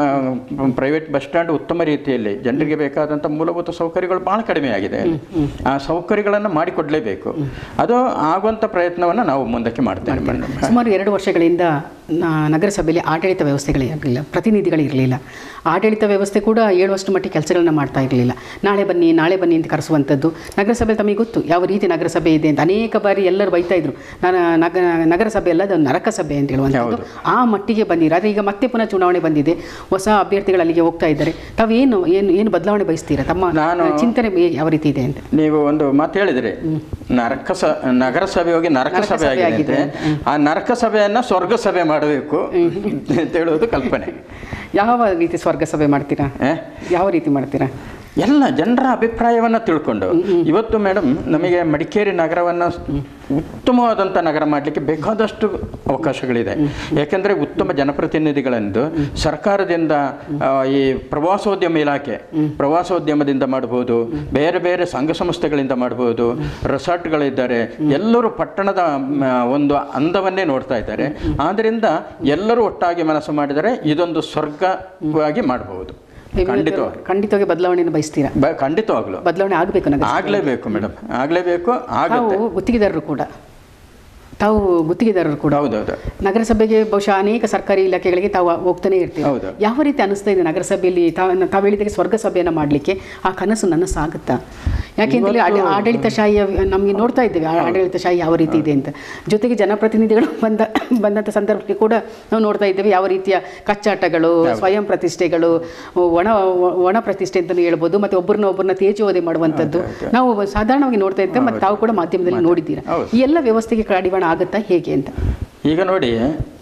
ಪ್ರೈವೇಟ್ ಬಸ್ ಸ್ಟ್ಯಾಂಡ್ ಉತ್ತಮ ರೀತಿಯಲ್ಲಿ ಜನರಿಗೆ ಬೇಕಾದಂಥ ಮೂಲಭೂತ ಸೌಕರ್ಯಗಳು ಭಾಳ ಕಡಿಮೆ ಆಗಿದೆ. ಆ ಸೌಕರ್ಯಗಳನ್ನು ಮಾಡಿಕೊಡ್ಲೇಬೇಕು. ಅದು ಆಗುವಂಥ ಪ್ರಯತ್ನವನ್ನು ನಾವು ಮುಂದಕ್ಕೆ ಮಾಡ್ತೇವೆ. ಸುಮಾರು ಎರಡು ವರ್ಷಗಳಿಂದ ನಗರಸಭೆಯಲ್ಲಿ ಆಡಳಿತ ವ್ಯವಸ್ಥೆಗಳಿರಲಿಲ್ಲ, ಪ್ರತಿನಿಧಿಗಳಿರಲಿಲ್ಲ. ಆಡಳಿತ ವ್ಯವಸ್ಥೆ ಕೂಡ ಹೇಳುವಷ್ಟು ಮಟ್ಟಿಗೆ ಕೆಲಸಗಳನ್ನ ಮಾಡ್ತಾ ಇರಲಿಲ್ಲ. ನಾಳೆ ಬನ್ನಿ ನಾಳೆ ಬನ್ನಿ ಅಂತ ಕರೆಸುವಂಥದ್ದು. ನಗರಸಭೆ ತಮಗೆ ಗೊತ್ತು ಯಾವ ರೀತಿ ನಗರಸಭೆ ಇದೆ ಅಂತ. ಅನೇಕ ಬಾರಿ ಎಲ್ಲರೂ ಬೈತಾ ಇದ್ರು, ನಾನು ನಗ ನಗರಸಭೆ ಅಲ್ಲ, ಅದು ನರಕ ಸಭೆ ಅಂತ ಹೇಳುವಂಥದ್ದು. ಆ ಮಟ್ಟಿಗೆ ಬಂದಿರ. ಆದರೆ ಈಗ ಮತ್ತೆ ಪುನಃ ಚುನಾವಣೆ ಬಂದಿದೆ, ಹೊಸ ಅಭ್ಯರ್ಥಿಗಳು ಅಲ್ಲಿಗೆ ಹೋಗ್ತಾ ಇದ್ದಾರೆ. ತಾವೇನು ಏನು ಏನು ಬದಲಾವಣೆ ಬಯಸ್ತೀರಾ? ತಮ್ಮ ಚಿಂತನೆ ಯಾವ ರೀತಿ ಇದೆ ಅಂತ. ನೀವು ಒಂದು ಮಾತು ಹೇಳಿದ್ರಿ, ನರಕ ಸ ನಗರಸಭೆ ಹೋಗಿ ನರಕ ಸಭೆ ಆಗಿದೆ. ಆ ನರಕ ಸಭೆಯನ್ನು ಸ್ವರ್ಗ ಸಭೆ ಮಾಡಬೇಕು ಅಂತ ಹೇಳೋದು ಕಲ್ಪನೆ. ಯಾವ ರೀತಿ ಸ್ವರ್ಗ ಸಭೆ ಮಾಡ್ತೀರಾ? ಯಾವ ರೀತಿ ಮಾಡ್ತೀರಾ? ಎಲ್ಲ ಜನರ ಅಭಿಪ್ರಾಯವನ್ನು ತಿಳ್ಕೊಂಡು ಇವತ್ತು ಮೇಡಮ್ ನಮಗೆ ಮಡಿಕೇರಿ ನಗರವನ್ನು ಉತ್ತಮವಾದಂಥ ನಗರ ಮಾಡಲಿಕ್ಕೆ ಬೇಕಾದಷ್ಟು ಅವಕಾಶಗಳಿದೆ. ಯಾಕೆಂದರೆ ಉತ್ತಮ ಜನಪ್ರತಿನಿಧಿಗಳೆಂದು ಸರ್ಕಾರದಿಂದ ಈ ಪ್ರವಾಸೋದ್ಯಮ ಇಲಾಖೆ ಪ್ರವಾಸೋದ್ಯಮದಿಂದ ಮಾಡ್ಬೋದು, ಬೇರೆ ಬೇರೆ ಸಂಘ ಸಂಸ್ಥೆಗಳಿಂದ ಮಾಡ್ಬೋದು, ರೆಸಾರ್ಟ್ಗಳಿದ್ದಾರೆ. ಎಲ್ಲರೂ ಪಟ್ಟಣದ ಒಂದು ಅಂದವನ್ನೇ ನೋಡ್ತಾ ಇದ್ದಾರೆ. ಆದ್ದರಿಂದ ಎಲ್ಲರೂ ಒಟ್ಟಾಗಿ ಮನಸ್ಸು ಮಾಡಿದರೆ ಇದೊಂದು ಸ್ವರ್ಗವಾಗಿ ಮಾಡಬಹುದು. ಖಂಡಿತವಾಗಿ ಖಂಡಿತವಾಗಿ ಬದಲಾವಣೆಯನ್ನು ಬಯಸ್ತೀರಾ? ಖಂಡಿತವಾಗ್ಲು ಬದಲಾವಣೆ ಆಗಬೇಕು, ಆಗಲೇಬೇಕು ಮೇಡಮ್, ಆಗಲೇಬೇಕು. ಆಗುತ್ತೆ. ಗುತ್ತಿಗೆದಾರರು ಕೂಡ ತಾವು ಗುತ್ತಿಗೆದಾರರು ಕೂಡ ಹೌದೌದು. ನಗರಸಭೆಗೆ ಬಹುಶಃ ಅನೇಕ ಸರ್ಕಾರಿ ಇಲಾಖೆಗಳಿಗೆ ತಾವು ಹೋಗ್ತಾನೆ ಇರ್ತೀವಿ. ಯಾವ ರೀತಿ ಅನಿಸ್ತಾ ಇದೆ ನಗರಸಭೆಯಲ್ಲಿ ತಾವು ತಾವು ಹೇಳಿದಾಗೆ ಸ್ವರ್ಗ ಸಭೆಯನ್ನು ಮಾಡಲಿಕ್ಕೆ ಆ ಕನಸು ನನಸಾಗುತ್ತಾ? ಯಾಕೆಂದರೆ ಆಡಳಿತಶಾಹಿಯ ನಮಗೆ ನೋಡ್ತಾ ಇದ್ದೇವೆ ಆಡಳಿತಶಾಹಿ ಯಾವ ರೀತಿ ಇದೆ ಅಂತ. ಜೊತೆಗೆ ಜನಪ್ರತಿನಿಧಿಗಳು ಬಂದ ಬಂದಂಥ ಸಂದರ್ಭಕ್ಕೆ ಕೂಡ ನಾವು ನೋಡ್ತಾ ಇದ್ದೇವೆ ಯಾವ ರೀತಿಯ ಕಚ್ಚಾಟಗಳು, ಸ್ವಯಂ ಪ್ರತಿಷ್ಠೆಗಳು, ಒಣ ಒಣ ಪ್ರತಿಷ್ಠೆ ಅಂತಲೂ ಹೇಳ್ಬೋದು. ಮತ್ತು ಒಬ್ಬರನ್ನ ಒಬ್ಬರನ್ನ ತೇಜೋವಧೆ ಮಾಡುವಂಥದ್ದು ನಾವು ಸಾಧಾರಣವಾಗಿ ನೋಡ್ತಾ ಇದ್ದೇವೆ. ಮತ್ತು ತಾವು ಕೂಡ ಮಾಧ್ಯಮದಲ್ಲಿ ನೋಡಿದ್ದೀರಾ. ಈ ಎಲ್ಲ ವ್ಯವಸ್ಥೆಗೆ ಕಡಿವಾಣ ಆಗುತ್ತಾ ಹೇಗೆ ಅಂತ? ಈಗ ನೋಡಿ,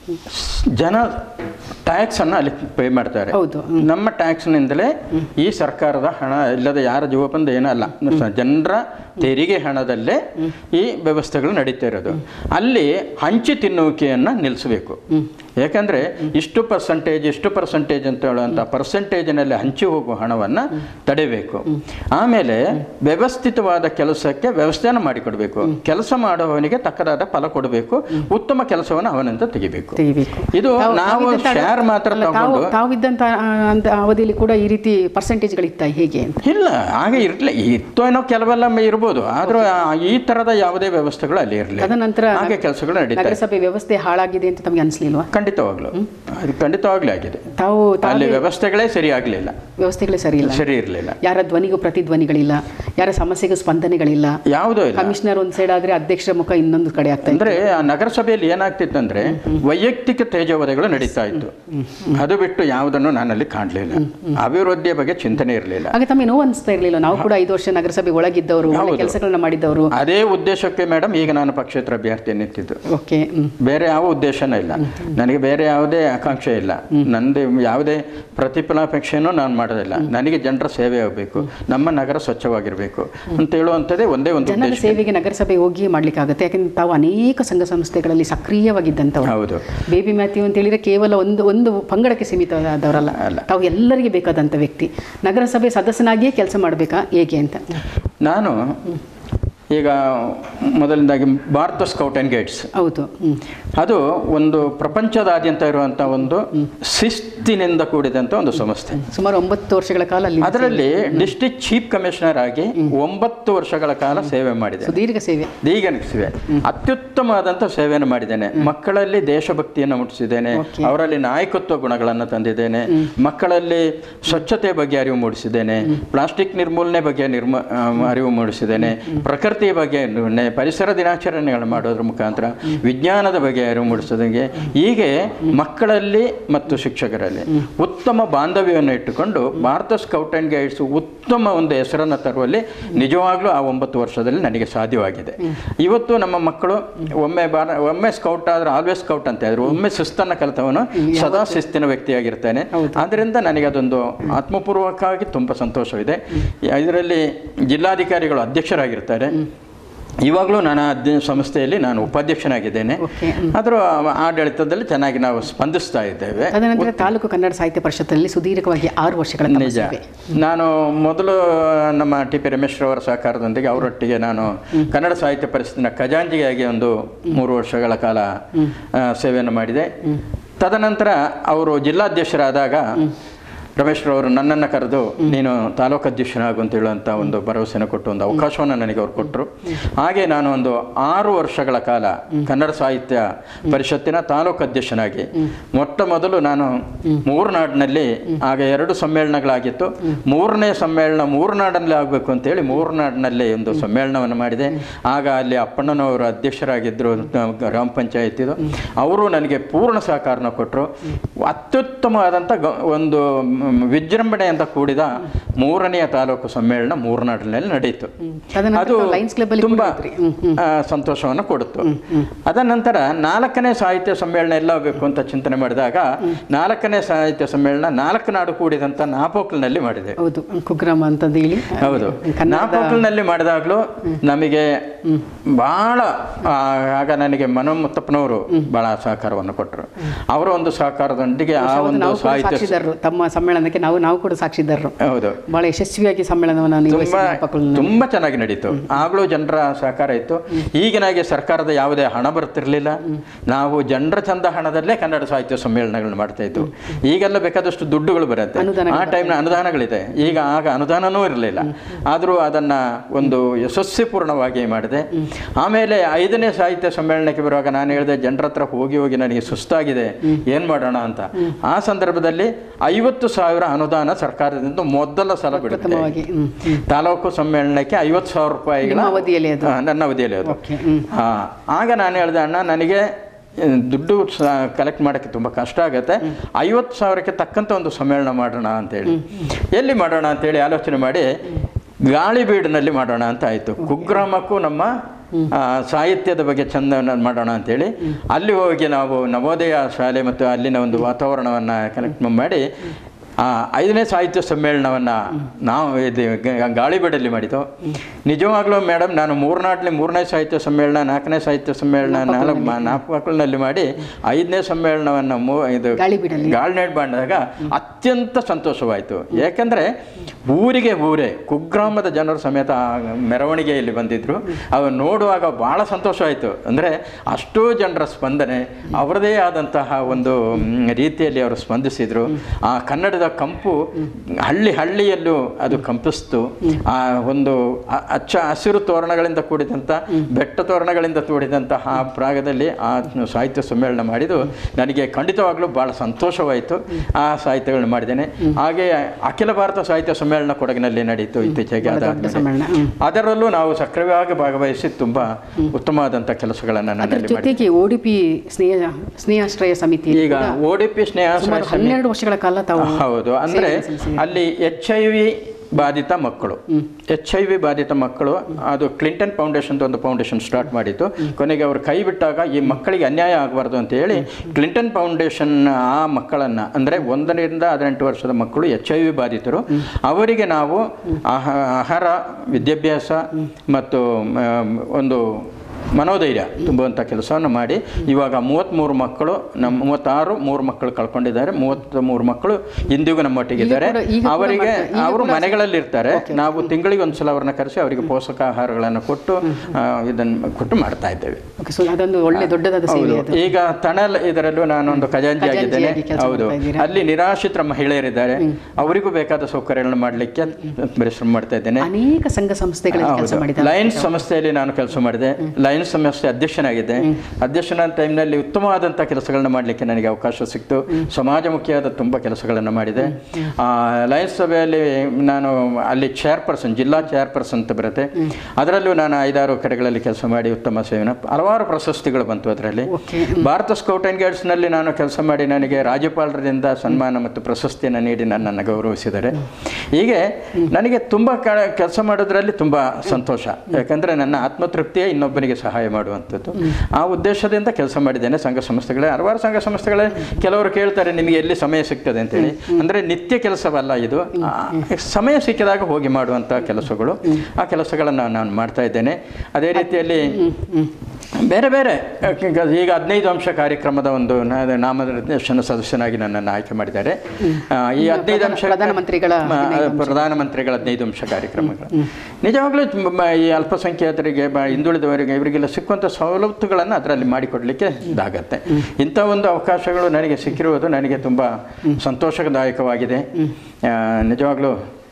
ಜನ ಟ್ಯಾಕ್ಸ್ ಅನ್ನು ಅಲ್ಲಿ ಪೇ ಮಾಡ್ತಾರೆ. ನಮ್ಮ ಟ್ಯಾಕ್ಸ್ನಿಂದಲೇ ಈ ಸರ್ಕಾರದ ಹಣ ಇಲ್ಲದೆ ಯಾರ ಜೀವಪಂದ ಏನಲ್ಲ, ಜನರ ತೆರಿಗೆ ಹಣದಲ್ಲೇ ಈ ವ್ಯವಸ್ಥೆಗಳು ನಡೀತಾ ಇರೋದು. ಅಲ್ಲಿ ಹಂಚಿ ತಿನ್ನುವಿಕೆಯನ್ನು ನಿಲ್ಲಿಸಬೇಕು. ಯಾಕಂದರೆ ಇಷ್ಟು ಪರ್ಸೆಂಟೇಜ್ ಇಷ್ಟು ಪರ್ಸೆಂಟೇಜ್ ಅಂತ ಹೇಳುವಂಥ ಪರ್ಸೆಂಟೇಜಿನಲ್ಲಿ ಹಂಚಿ ಹೋಗುವ ಹಣವನ್ನು ತಡೆಯಬೇಕು. ಆಮೇಲೆ ವ್ಯವಸ್ಥಿತವಾದ ಕೆಲಸಕ್ಕೆ ವ್ಯವಸ್ಥೆಯನ್ನು ಮಾಡಿಕೊಡಬೇಕು. ಕೆಲಸ ಮಾಡುವವನಿಗೆ ತಕ್ಕದಾದ ಫಲ ಕೊಡಬೇಕು. ಉತ್ತಮ ಕೆಲಸವನ್ನು ಅವನಿಂದ ತೆಗಿಬೇಕು. ಇದು ನಾವು ಶೇರ್ ಮಾತ್ರ ತಗೊಂಡು ತಾವಿದ್ದಂಥ ಅವಧಿಯಲ್ಲಿ ಕೂಡ ಈ ರೀತಿ ಪರ್ಸೆಂಟೇಜ್ಗಳಿತ್ತ ಹೇಗೆ? ಇಲ್ಲ, ಹಾಗೆ ಇರಲಿಲ್ಲ. ಇತ್ತು ಏನೋ ಕೆಲವೆಲ್ಲ ಇರ್ಬೋದು, ಆದರೂ ಈ ಥರದ ಯಾವುದೇ ವ್ಯವಸ್ಥೆಗಳು ಅಲ್ಲಿ ಇರಲಿಲ್ಲ. ತದನಂತರ ಹಾಗೆ ಕೆಲಸಗಳು ನಡೀತಾ ನಗರಸಭೆ ವ್ಯವಸ್ಥೆ ಹಾಳಾಗಿದೆ ಅಂತ ತಮಗೆ ಅನಿಸ್ಲಿಲ್ವಾ? ಖಂಡಿತವಾಗ್ಲು ಅದು ಖಂಡಿತವಾಗ್ಲೂ ಆಗಿದೆ. ತಾವು ಅಲ್ಲಿ ವ್ಯವಸ್ಥೆಗಳೇ ಸರಿ ಆಗಲಿಲ್ಲ. ವ್ಯವಸ್ಥೆಗಳೇ ಸರಿ ಇಲ್ಲ ಸರಿ ಇರಲಿಲ್ಲ. ಯಾರ ಧ್ವನಿಗೂ ಪ್ರತಿಧ್ವನಿಗಳಿಲ್ಲ, ಯಾರ ಸಮಸ್ಯೆಗೂ ಸ್ಪಂದನೆಗಳಿಲ್ಲ, ಯಾವುದೂ ಇಲ್ಲ. ಕಮಿಷನರ್ ಒಂದು ಸೈಡ್ ಆದರೆ ಅಧ್ಯಕ್ಷರ ಮುಖ ಇನ್ನೊಂದು ಕಡೆ ಆಗ್ತಾ ಅಂದ್ರೆ ಆ ನಗರಸಭೆಯಲ್ಲಿ ಏನಾಗ್ತಿತ್ತು ಅಂದ್ರೆ ವೈಯಕ್ತಿಕ ತೇಜೋವಧೆಗಳು ನಡೀತಾ ಇತ್ತು. ಅದು ಬಿಟ್ಟು ಯಾವುದನ್ನು ನಾನಲ್ಲಿ ಕಾಣಲಿಲ್ಲ. ಅಭಿವೃದ್ಧಿಯ ಬಗ್ಗೆ ಚಿಂತನೆ ಇರಲಿಲ್ಲ. ಹಾಗೆ ತಮಗೆ ನೋವು ಅನಿಸ್ತಾ ಇರಲಿಲ್ಲ? ನಾವು ಕೂಡ ಐದು ವರ್ಷ ನಗರಸಭೆ ಒಳಗಿದ್ದವರು, ಕೆಲಸಗಳನ್ನ ಮಾಡಿದವರು. ಅದೇ ಉದ್ದೇಶಕ್ಕೆ ಮೇಡಮ್ ಈಗ ನಾನು ಪಕ್ಷೇತರ ಅಭ್ಯರ್ಥಿ ನಿಂತಿದ್ದು. ಓಕೆ, ಬೇರೆ ಯಾವ ಉದ್ದೇಶನೂ ಇಲ್ಲ ನನಗೆ, ಬೇರೆ ಯಾವುದೇ ಆಕಾಂಕ್ಷೆ ಇಲ್ಲ. ನಂದು ಯಾವುದೇ ಪ್ರತಿಫಲಾಪೇಕ್ಷೆನೂ ನಾನು ಮಾಡೋದಿಲ್ಲ. ನನಗೆ ಜನರ ಸೇವೆ ಆಗಬೇಕು, ನಮ್ಮ ನಗರ ಸ್ವಚ್ಛವಾಗಿರಬೇಕು ಅಂತ ಹೇಳುವಂಥದ್ದೇ ಒಂದೇ ಒಂದು ಜನರ ಸೇವೆಗೆ ನಗರಸಭೆ ಹೋಗಿ ಮಾಡ್ಲಿಕ್ಕೆ ಆಗುತ್ತೆ. ಯಾಕಂದ್ರೆ ತಾವು ಅನೇಕ ಸಂಘ ಸಂಸ್ಥೆಗಳಲ್ಲಿ ಸಕ್ರಿಯವಾಗಿದ್ದಂಥವ್ರು. ಹೌದು. ಬೇಬಿ ಮ್ಯಾಥ್ಯೂ ಅಂತ ಹೇಳಿದ್ರೆ ಕೇವಲ ಒಂದು ಒಂದು ಪಂಗಡಕ್ಕೆ ಸೀಮಿತವಾದವರಲ್ಲ, ತಾವು ಎಲ್ಲರಿಗೆ ಬೇಕಾದಂಥ ವ್ಯಕ್ತಿ. ನಗರಸಭೆ ಸದಸ್ಯನಾಗಿಯೇ ಕೆಲಸ ಮಾಡಬೇಕಾ ಹೇಗೆ ಅಂತ? ನಾನು ಈಗ ಮೊದಲನೇದಾಗಿ ಭಾರತ ಸ್ಕೌಟ್ ಆ್ಯಂಡ್ ಗೈಡ್ಸ್, ಹೌದು, ಅದು ಒಂದು ಪ್ರಪಂಚದಾದ್ಯಂತ ಇರುವಂಥ ಒಂದು ಶಿಸ್ತಿನಿಂದ ಕೂಡಿದಂಥ ಒಂದು ಸಂಸ್ಥೆ. ಸುಮಾರು ಒಂಬತ್ತು ವರ್ಷಗಳ ಕಾಲ ಅಲ್ಲಿ ಅದರಲ್ಲಿ ಡಿಸ್ಟ್ರಿಕ್ಟ್ ಚೀಫ್ ಕಮಿಷನರ್ ಆಗಿ ಒಂಬತ್ತು ವರ್ಷಗಳ ಕಾಲ ಸೇವೆ ಮಾಡಿದೆ. ದೀರ್ಘ ಸೇವೆ. ದೀರ್ಘ ಸೇವೆ, ಅತ್ಯುತ್ತಮವಾದಂಥ ಸೇವೆಯನ್ನು ಮಾಡಿದ್ದೇನೆ. ಮಕ್ಕಳಲ್ಲಿ ದೇಶಭಕ್ತಿಯನ್ನು ಮುಟ್ಟಿಸಿದ್ದೇನೆ, ಅವರಲ್ಲಿ ನಾಯಕತ್ವ ಗುಣಗಳನ್ನು ತಂದಿದ್ದೇನೆ, ಮಕ್ಕಳಲ್ಲಿ ಸ್ವಚ್ಛತೆ ಬಗ್ಗೆ ಅರಿವು ಮೂಡಿಸಿದ್ದೇನೆ, ಪ್ಲಾಸ್ಟಿಕ್ ನಿರ್ಮೂಲನೆ ಬಗ್ಗೆ ನಿರ್ಮ ಅರಿವು ಮೂಡಿಸಿದ್ದೇನೆ, ಪ್ರಕೃತಿ ಬಗ್ಗೆ ಪರಿಸರ ದಿನಾಚರಣೆಗಳನ್ನು ಮಾಡೋದ್ರ ಮುಖಾಂತರ ವಿಜ್ಞಾನದ ಬಗ್ಗೆ ಅರಿವು ಮೂಡಿಸೋದಂಗೆ ಹೀಗೆ ಮಕ್ಕಳಲ್ಲಿ ಮತ್ತು ಶಿಕ್ಷಕರಲ್ಲಿ ಉತ್ತಮ ಬಾಂಧವ್ಯವನ್ನು ಇಟ್ಟುಕೊಂಡು ಭಾರತ ಸ್ಕೌಟ್ ಆ್ಯಂಡ್ ಗೈಡ್ಸ್ ಉತ್ತಮ ಒಂದು ಹೆಸರನ್ನು ತರುವಲ್ಲಿ ನಿಜವಾಗ್ಲೂ ಆ ಒಂಬತ್ತು ವರ್ಷದಲ್ಲಿ ನನಗೆ ಸಾಧ್ಯವಾಗಿದೆ. ಇವತ್ತು ನಮ್ಮ ಮಕ್ಕಳು ಒಮ್ಮೆ ಬಾರ ಒಮ್ಮೆ ಸ್ಕೌಟ್ ಆದ್ರೆ ಆಲ್ವೇಸ್ ಸ್ಕೌಟ್ ಅಂತ ಹೇಳಿದ್ರು, ಒಮ್ಮೆ ಶಿಸ್ತನ್ನು ಕಲಿತವನು ಸದಾ ಶಿಸ್ತಿನ ವ್ಯಕ್ತಿಯಾಗಿರ್ತಾನೆ. ಆದ್ದರಿಂದ ನನಗೆ ಅದೊಂದು ಆತ್ಮಪೂರ್ವಕವಾಗಿ ತುಂಬ ಸಂತೋಷವಿದೆ. ಇದರಲ್ಲಿ ಜಿಲ್ಲಾಧಿಕಾರಿಗಳು ಅಧ್ಯಕ್ಷರಾಗಿರ್ತಾರೆ. ಇವಾಗಲೂ ನಾನು ಅಧ್ಯ ಸಂಸ್ಥೆಯಲ್ಲಿ ನಾನು ಉಪಾಧ್ಯಕ್ಷನಾಗಿದ್ದೇನೆ. ಅದರ ಆಡಳಿತದಲ್ಲಿ ಚೆನ್ನಾಗಿ ನಾವು ಸ್ಪಂದಿಸ್ತಾ ಇದ್ದೇವೆ. ತದನಂತರ ತಾಲೂಕು ಕನ್ನಡ ಸಾಹಿತ್ಯ ಪರಿಷತ್ತಲ್ಲಿ ಸುದೀರ್ಘವಾಗಿ ಆರು ವರ್ಷಗಳ ನಿಜ. ನಾನು ಮೊದಲು ನಮ್ಮ ಟಿ ಪಿ ರಮೇಶ್ರವರ ಸಹಕಾರದೊಂದಿಗೆ ಅವರೊಟ್ಟಿಗೆ ನಾನು ಕನ್ನಡ ಸಾಹಿತ್ಯ ಪರಿಷತ್ತಿನ ಖಜಾಂಚಿಯಾಗಿ ಒಂದು ಮೂರು ವರ್ಷಗಳ ಕಾಲ ಸೇವೆಯನ್ನು ಮಾಡಿದೆ. ತದನಂತರ ಅವರು ಜಿಲ್ಲಾಧ್ಯಕ್ಷರಾದಾಗ ರಮೇಶ್ರವರು ನನ್ನನ್ನು ಕರೆದು ನೀನು ತಾಲೂಕು ಅಧ್ಯಕ್ಷನಾಗು ಅಂತ ಹೇಳುವಂಥ ಒಂದು ಭರವಸೆನ ಕೊಟ್ಟು ಒಂದು ಅವಕಾಶವನ್ನು ನನಗೆ ಅವ್ರು ಕೊಟ್ಟರು. ಹಾಗೆ ನಾನು ಒಂದು ಆರು ವರ್ಷಗಳ ಕಾಲ ಕನ್ನಡ ಸಾಹಿತ್ಯ ಪರಿಷತ್ತಿನ ತಾಲೂಕು ಅಧ್ಯಕ್ಷನಾಗಿ ಮೊಟ್ಟ ಮೊದಲು ನಾನು ಮೂರ್ನಾಡಿನಲ್ಲಿ, ಆಗ ಎರಡು ಸಮ್ಮೇಳನಗಳಾಗಿತ್ತು, ಮೂರನೇ ಸಮ್ಮೇಳನ ಮೂರ್ನಾಡಿನಲ್ಲಿ ಆಗಬೇಕು ಅಂತೇಳಿ ಮೂರ್ನಾಡಿನಲ್ಲಿ ಒಂದು ಸಮ್ಮೇಳನವನ್ನು ಮಾಡಿದೆ. ಆಗ ಅಲ್ಲಿ ಅಪ್ಪಣ್ಣನವರು ಅಧ್ಯಕ್ಷರಾಗಿದ್ದರು ಗ್ರಾಮ ಪಂಚಾಯತಿದು. ಅವರು ನನಗೆ ಪೂರ್ಣ ಸಹಕಾರನ ಕೊಟ್ಟರು. ಅತ್ಯುತ್ತಮವಾದಂಥ ಒಂದು ವಿಜೃಂಭಣೆಯಿಂದ ಕೂಡಿದ ಮೂರನೆಯ ತಾಲೂಕು ಸಮ್ಮೇಳನ ಮೂರ್ನಾಡಿನಲ್ಲಿ ನಡೆಯಿತು. ಅದು ತುಂಬ ಸಂತೋಷವನ್ನು ಕೊಡುತ್ತು. ಅದ ನಂತರ ನಾಲ್ಕನೇ ಸಾಹಿತ್ಯ ಸಮ್ಮೇಳನ ಎಲ್ಲ ಆಗಬೇಕು ಅಂತ ಚಿಂತನೆ ಮಾಡಿದಾಗ ನಾಲ್ಕನೇ ಸಾಹಿತ್ಯ ಸಮ್ಮೇಳನ ನಾಲ್ಕು ನಾಡು ಕೂಡಿದಂಥ ನಾಪೋಕ್ಲಿನಲ್ಲಿ ಮಾಡಿದೆ. ಹೌದು, ಕುಗ್ರಾಮ ಅಂತ ಹೇಳಿ. ಹೌದು, ನಾಪೋಕ್ಲಿನಲ್ಲಿ ಮಾಡಿದಾಗಲೂ ನಮಗೆ ಬಹಳ, ಆಗ ನನಗೆ ಮನೋ ಮುತ್ತಪ್ಪನವರು ಬಹಳ ಸಹಕಾರವನ್ನು ಕೊಟ್ಟರು. ಅವರ ಒಂದು ಸಹಕಾರದೊಂದಿಗೆ ಆ ಒಂದು ಸಾಹಿತ್ಯ ತಮ್ಮ ಸಮ್ಮೇಳನಕ್ಕೆ ನಾವು ನಾವು ಕೂಡ ಸಾಕ್ಷಿದಾರರು. ಹೌದು, ಬಹಳ ಯಶಸ್ವಿಯಾಗಿ ಸಮ್ಮೇಳನವನ್ನು ತುಂಬಾ ಚೆನ್ನಾಗಿ ನಡೀತು. ಆಗಲೂ ಜನರ ಸಹಕಾರ ಇತ್ತು. ಈಗಿನಾಗೆ ಸರ್ಕಾರದ ಯಾವುದೇ ಹಣ ಬರ್ತಿರ್ಲಿಲ್ಲ. ನಾವು ಜನರ ಚಂದ ಹಣದಲ್ಲೇ ಕನ್ನಡ ಸಾಹಿತ್ಯ ಸಮ್ಮೇಳನಗಳನ್ನ ಮಾಡ್ತಾ ಇದ್ವು. ಈಗೆಲ್ಲ ಬೇಕಾದಷ್ಟು ದುಡ್ಡುಗಳು ಬರುತ್ತೆ, ಆ ಟೈಮ್ನ ಅನುದಾನಗಳಿದೆ. ಈಗ ಆಗ ಅನುದಾನನೂ ಇರಲಿಲ್ಲ, ಆದರೂ ಅದನ್ನ ಒಂದು ಯಶಸ್ವಿಪೂರ್ಣವಾಗಿ ಮಾಡಿದೆ. ಆಮೇಲೆ ಐದನೇ ಸಾಹಿತ್ಯ ಸಮ್ಮೇಳನಕ್ಕೆ ಬರುವಾಗ ನಾನು ಹೇಳಿದೆ, ಜನರ ಹತ್ರ ಹೋಗಿ ಹೋಗಿ ನನಗೆ ಸುಸ್ತಾಗಿದೆ, ಏನ್ ಮಾಡೋಣ ಅಂತ. ಆ ಸಂದರ್ಭದಲ್ಲಿ ಐವತ್ತು ಸಾವಿರ ಅನುದಾನ ಸರ್ಕಾರದಿಂದ ಮೊದಲ ಸಲ ಬಿಡುತ್ತೆ. ತಾಲೂಕು ಸಮ್ಮೇಳನಕ್ಕೆ ಐವತ್ತು ಸಾವಿರ ರೂಪಾಯಿಗಳ ನನ್ನ ಅವಧಿಯಲ್ಲಿ ಅದು. ಆಗ ನಾನು ಹೇಳಿದೆ, ಅಣ್ಣ ನನಗೆ ದುಡ್ಡು ಕಲೆಕ್ಟ್ ಮಾಡೋಕ್ಕೆ ತುಂಬ ಕಷ್ಟ ಆಗುತ್ತೆ, ಐವತ್ತು ಸಾವಿರಕ್ಕೆ ತಕ್ಕಂಥ ಒಂದು ಸಮ್ಮೇಳನ ಮಾಡೋಣ ಅಂತೇಳಿ. ಎಲ್ಲಿ ಮಾಡೋಣ ಅಂತೇಳಿ ಆಲೋಚನೆ ಮಾಡಿ ಗಾಳಿಬೀಡಿನಲ್ಲಿ ಮಾಡೋಣ ಅಂತ ಆಯಿತು. ಕುಗ್ರಾಮಕ್ಕೂ ನಮ್ಮ ಸಾಹಿತ್ಯದ ಬಗ್ಗೆ ಚಂದ ಮಾಡೋಣ ಅಂತೇಳಿ ಅಲ್ಲಿ ಹೋಗಿ ನಾವು ನವೋದಯ ಶಾಲೆ ಮತ್ತು ಅಲ್ಲಿನ ಒಂದು ವಾತಾವರಣವನ್ನು ಕನೆಕ್ಟ್ ಮಾಡಿ ಆ ಐದನೇ ಸಾಹಿತ್ಯ ಸಮ್ಮೇಳನವನ್ನು ನಾವು ಇದು ಗಾಳಿಬೀಡಲ್ಲಿ ಮಾಡಿದ್ದು. ನಿಜವಾಗ್ಲೂ ಮೇಡಮ್ ನಾನು ಮೂರ್ನಾಟ್ಲಿ ಮೂರನೇ ಸಾಹಿತ್ಯ ಸಮ್ಮೇಳನ, ನಾಲ್ಕನೇ ಸಾಹಿತ್ಯ ಸಮ್ಮೇಳನ, ನಾಲ್ಕು ನಾಲ್ಕು ಮಕ್ಕಳಲ್ಲಿ ಮಾಡಿ ಐದನೇ ಸಮ್ಮೇಳನವನ್ನು ಮೂ ಇದು ಗಾಳಿನೇಡ್ ಮಾಡಿದಾಗ ಅತ್ಯಂತ ಸಂತೋಷವಾಯಿತು. ಯಾಕೆಂದರೆ ಊರಿಗೆ ಊರೇ ಕುಗ್ರಾಮದ ಜನರು ಸಮೇತ ಮೆರವಣಿಗೆಯಲ್ಲಿ ಬಂದಿದ್ದರು. ಅವು ನೋಡುವಾಗ ಭಾಳ ಸಂತೋಷವಾಯಿತು. ಅಂದರೆ ಅಷ್ಟೋ ಜನರ ಸ್ಪಂದನೆ, ಅವರದೇ ಆದಂತಹ ಒಂದು ರೀತಿಯಲ್ಲಿ ಅವರು ಸ್ಪಂದಿಸಿದರು. ಆ ಕನ್ನಡದ ಕಂಪು ಹಳ್ಳಿ ಹಳ್ಳಿಯಲ್ಲೂ ಅದು ಕಂಪಿಸ್ತು. ಆ ಒಂದು ಅಚ್ಚ ಹಸಿರು ತೋರಣಗಳಿಂದ ಕೂಡಿದಂಥ, ಬೆಟ್ಟ ತೋರಣಗಳಿಂದ ಕೂಡಿದಂತಹ ಆ ಭಾಗದಲ್ಲಿ ಆ ಸಾಹಿತ್ಯ ಸಮ್ಮೇಳನ ಮಾಡಿದ್ದು ನನಗೆ ಖಂಡಿತವಾಗ್ಲೂ ಭಾಳ ಸಂತೋಷವಾಯಿತು. ಆ ಸಾಹಿತ್ಯಗಳನ್ನ ಮಾಡಿದ್ದೇನೆ. ಹಾಗೆ ಅಖಿಲ ಭಾರತ ಸಾಹಿತ್ಯ ಸಮ್ಮೇಳನ ಕೊಡಗಿನಲ್ಲಿ ನಡೀತು ಇತ್ತೀಚೆಗೆ. ಅದರಲ್ಲೂ ನಾವು ಸಕ್ರಿಯವಾಗಿ ಭಾಗವಹಿಸಿ ತುಂಬ ಉತ್ತಮವಾದಂಥ ಕೆಲಸಗಳನ್ನು ನನ್ನಲ್ಲಿ ಜೊತೆಗೆ ಓಡಿಪಿ ಸ್ನೇಹ ಸ್ನೇಹಾಶ್ರಯ ಸಮಿತಿ, ಈಗ ಓಡಿಪಿ ಸ್ನೇಹಾಶ್ರಯ ಹನ್ನೆರಡು ವರ್ಷಗಳ ಕಾಲ ತಾವು ಹೌದು. ಅಂದರೆ ಅಲ್ಲಿ ಎಚ್ ಐ ವಿ ಬಾಧಿತ ಮಕ್ಕಳು ಎಚ್ ಐ ವಿ ಬಾಧಿತ ಮಕ್ಕಳು ಅದು ಕ್ಲಿಂಟನ್ ಫೌಂಡೇಶನ್ ಒಂದು ಫೌಂಡೇಶನ್ ಸ್ಟಾರ್ಟ್ ಮಾಡಿತ್ತು. ಕೊನೆಗೆ ಅವರು ಕೈ ಬಿಟ್ಟಾಗ ಈ ಮಕ್ಕಳಿಗೆ ಅನ್ಯಾಯ ಆಗಬಾರ್ದು ಅಂತ ಹೇಳಿ ಕ್ಲಿಂಟನ್ ಫೌಂಡೇಶನ್ ಆ ಮಕ್ಕಳನ್ನು, ಅಂದರೆ ಒಂದರಿಂದ ಹದಿನೆಂಟು ವರ್ಷದ ಮಕ್ಕಳು ಎಚ್ ಐ ವಿ ಬಾಧಿತರು, ಅವರಿಗೆ ನಾವು ಆಹಾರ, ವಿದ್ಯಾಭ್ಯಾಸ ಮತ್ತು ಒಂದು ಮನೋಧೈರ್ಯ ತುಂಬುವಂಥ ಕೆಲಸವನ್ನು ಮಾಡಿ ಇವಾಗ ಮೂವತ್ತ್ಮೂರು ಮಕ್ಕಳು ನಮ್ಮ ಮೂವತ್ತಾರು ಮೂರು ಮಕ್ಕಳು ಕಳ್ಕೊಂಡಿದ್ದಾರೆ. ಮೂವತ್ತ್ ಮೂರು ಮಕ್ಕಳು ಇಂದಿಗೂ ನಮ್ಮೊಟ್ಟಿಗಿದ್ದಾರೆ. ಅವರಿಗೆ ಅವರು ಮನೆಗಳಲ್ಲಿ ಇರ್ತಾರೆ. ನಾವು ತಿಂಗಳಿಗೆ ಒಂದು ಸಲ ಅವ್ರನ್ನ ಕರೆಸಿ ಅವರಿಗೆ ಪೋಷಕಾಹಾರಗಳನ್ನು ಕೊಟ್ಟು ಇದನ್ನು ಕೊಟ್ಟು ಮಾಡ್ತಾ ಇದ್ದೇವೆ. ಈಗ ತಣಲ್ ಇದರಲ್ಲೂ ನಾನೊಂದು ಖಜಾಂಚಿ ಆಗಿದ್ದೇನೆ. ಹೌದು, ಅಲ್ಲಿ ನಿರಾಶ್ರಿತರ ಮಹಿಳೆಯರಿದ್ದಾರೆ, ಅವರಿಗೂ ಬೇಕಾದ ಸೌಕರ್ಯಗಳನ್ನು ಮಾಡಲಿಕ್ಕೆ ಪರಿಶ್ರಮ ಮಾಡ್ತಾ ಇದ್ದೇನೆ. ಅನೇಕ ಸಂಘ ಸಂಸ್ಥೆಗಳ ಲಯನ್ಸ್ ಸಂಸ್ಥೆಯಲ್ಲಿ ನಾನು ಕೆಲಸ ಮಾಡಿದೆ. ಲಯನ್ಸ್ ಸಂಸ್ಥೆ ಅಧ್ಯಕ್ಷನಾಗಿದ್ದೆ. ಅಧ್ಯಕ್ಷನ ಟೈಮ್ನಲ್ಲಿ ಉತ್ತಮವಾದಂಥ ಕೆಲಸಗಳನ್ನ ಮಾಡಲಿಕ್ಕೆ ನನಗೆ ಅವಕಾಶ ಸಿಕ್ತು. ಸಮಾಜಮುಖಿಯಾದ ತುಂಬ ಕೆಲಸಗಳನ್ನು ಮಾಡಿದೆ. ಲಯನ್ಸ್ ಸಭೆಯಲ್ಲಿ ನಾನು ಅಲ್ಲಿ ಚೇರ್ಪರ್ಸನ್, ಜಿಲ್ಲಾ ಚೇರ್ಪರ್ಸನ್ ಅಂತ ಬರುತ್ತೆ, ಅದರಲ್ಲೂ ನಾನು ಐದಾರು ಕಡೆಗಳಲ್ಲಿ ಕೆಲಸ ಮಾಡಿ ಉತ್ತಮ ಸೇವೆನ, ಹಲವಾರು ಪ್ರಶಸ್ತಿಗಳು ಬಂತು. ಅದರಲ್ಲಿ ಭಾರತ ಸ್ಕೌಟ್ ಆ್ಯಂಡ್ ಗೈಡ್ಸ್ನಲ್ಲಿ ನಾನು ಕೆಲಸ ಮಾಡಿ ನನಗೆ ರಾಜ್ಯಪಾಲರಿಂದ ಸನ್ಮಾನ ಮತ್ತು ಪ್ರಶಸ್ತಿಯನ್ನು ನೀಡಿ ನನ್ನನ್ನು ಗೌರವಿಸಿದ್ದಾರೆ. ಹೀಗೆ ನನಗೆ ತುಂಬ ಕೆಲಸ ಮಾಡೋದ್ರಲ್ಲಿ ತುಂಬ ಸಂತೋಷ. ಯಾಕಂದರೆ ನನ್ನ ಆತ್ಮತೃಪ್ತಿಯೇ ಇನ್ನೊಬ್ಬನಿಗೆ ಸಹಾಯ ಮಾಡುವಂಥದ್ದು. ಆ ಉದ್ದೇಶದಿಂದ ಕೆಲಸ ಮಾಡಿದ್ದೇನೆ. ಸಂಘ ಸಂಸ್ಥೆಗಳೇ, ಹಲವಾರು ಸಂಘ ಸಂಸ್ಥೆಗಳೇ ಕೆಲವರು ಕೇಳ್ತಾರೆ ನಿಮಗೆ ಎಲ್ಲಿ ಸಮಯ ಸಿಗ್ತದೆ ಅಂತೇಳಿ. ಅಂದರೆ ನಿತ್ಯ ಕೆಲಸವಲ್ಲ ಇದು, ಸಮಯ ಸಿಕ್ಕಿದಾಗ ಹೋಗಿ ಮಾಡುವಂಥ ಕೆಲಸಗಳು. ಆ ಕೆಲಸಗಳನ್ನು ನಾನು ಮಾಡ್ತಾ ಇದ್ದೇನೆ. ಅದೇ ರೀತಿಯಲ್ಲಿ ಬೇರೆ ಬೇರೆ ಈಗ ಹದಿನೈದು ಅಂಶ ಕಾರ್ಯಕ್ರಮದ ಒಂದು ನಾಮನಿರ್ದೇಶನ ಸದಸ್ಯನಾಗಿ ನನ್ನನ್ನು ಆಯ್ಕೆ ಮಾಡಿದ್ದಾರೆ. ಈ ಹದಿನೈದು ಅಂಶ ಪ್ರಧಾನಮಂತ್ರಿಗಳ ಪ್ರಧಾನಮಂತ್ರಿಗಳ ಹದಿನೈದು ಅಂಶ ಕಾರ್ಯಕ್ರಮಗಳು ನಿಜವಾಗ್ಲೂ ಈ ಅಲ್ಪಸಂಖ್ಯಾತರಿಗೆ, ಹಿಂದುಳಿದವರಿಗೆ, ಇವರಿಗೆಲ್ಲ ಸಿಕ್ಕುವಂಥ ಸವಲತ್ತುಗಳನ್ನು ಅದರಲ್ಲಿ ಮಾಡಿಕೊಡ್ಲಿಕ್ಕೆ ಇದಾಗತ್ತೆ. ಇಂಥ ಒಂದು ಅವಕಾಶಗಳು ನನಗೆ ಸಿಕ್ಕಿರುವುದು ನನಗೆ ತುಂಬ ಸಂತೋಷದಾಯಕವಾಗಿದೆ. ನಿಜವಾಗ್ಲೂ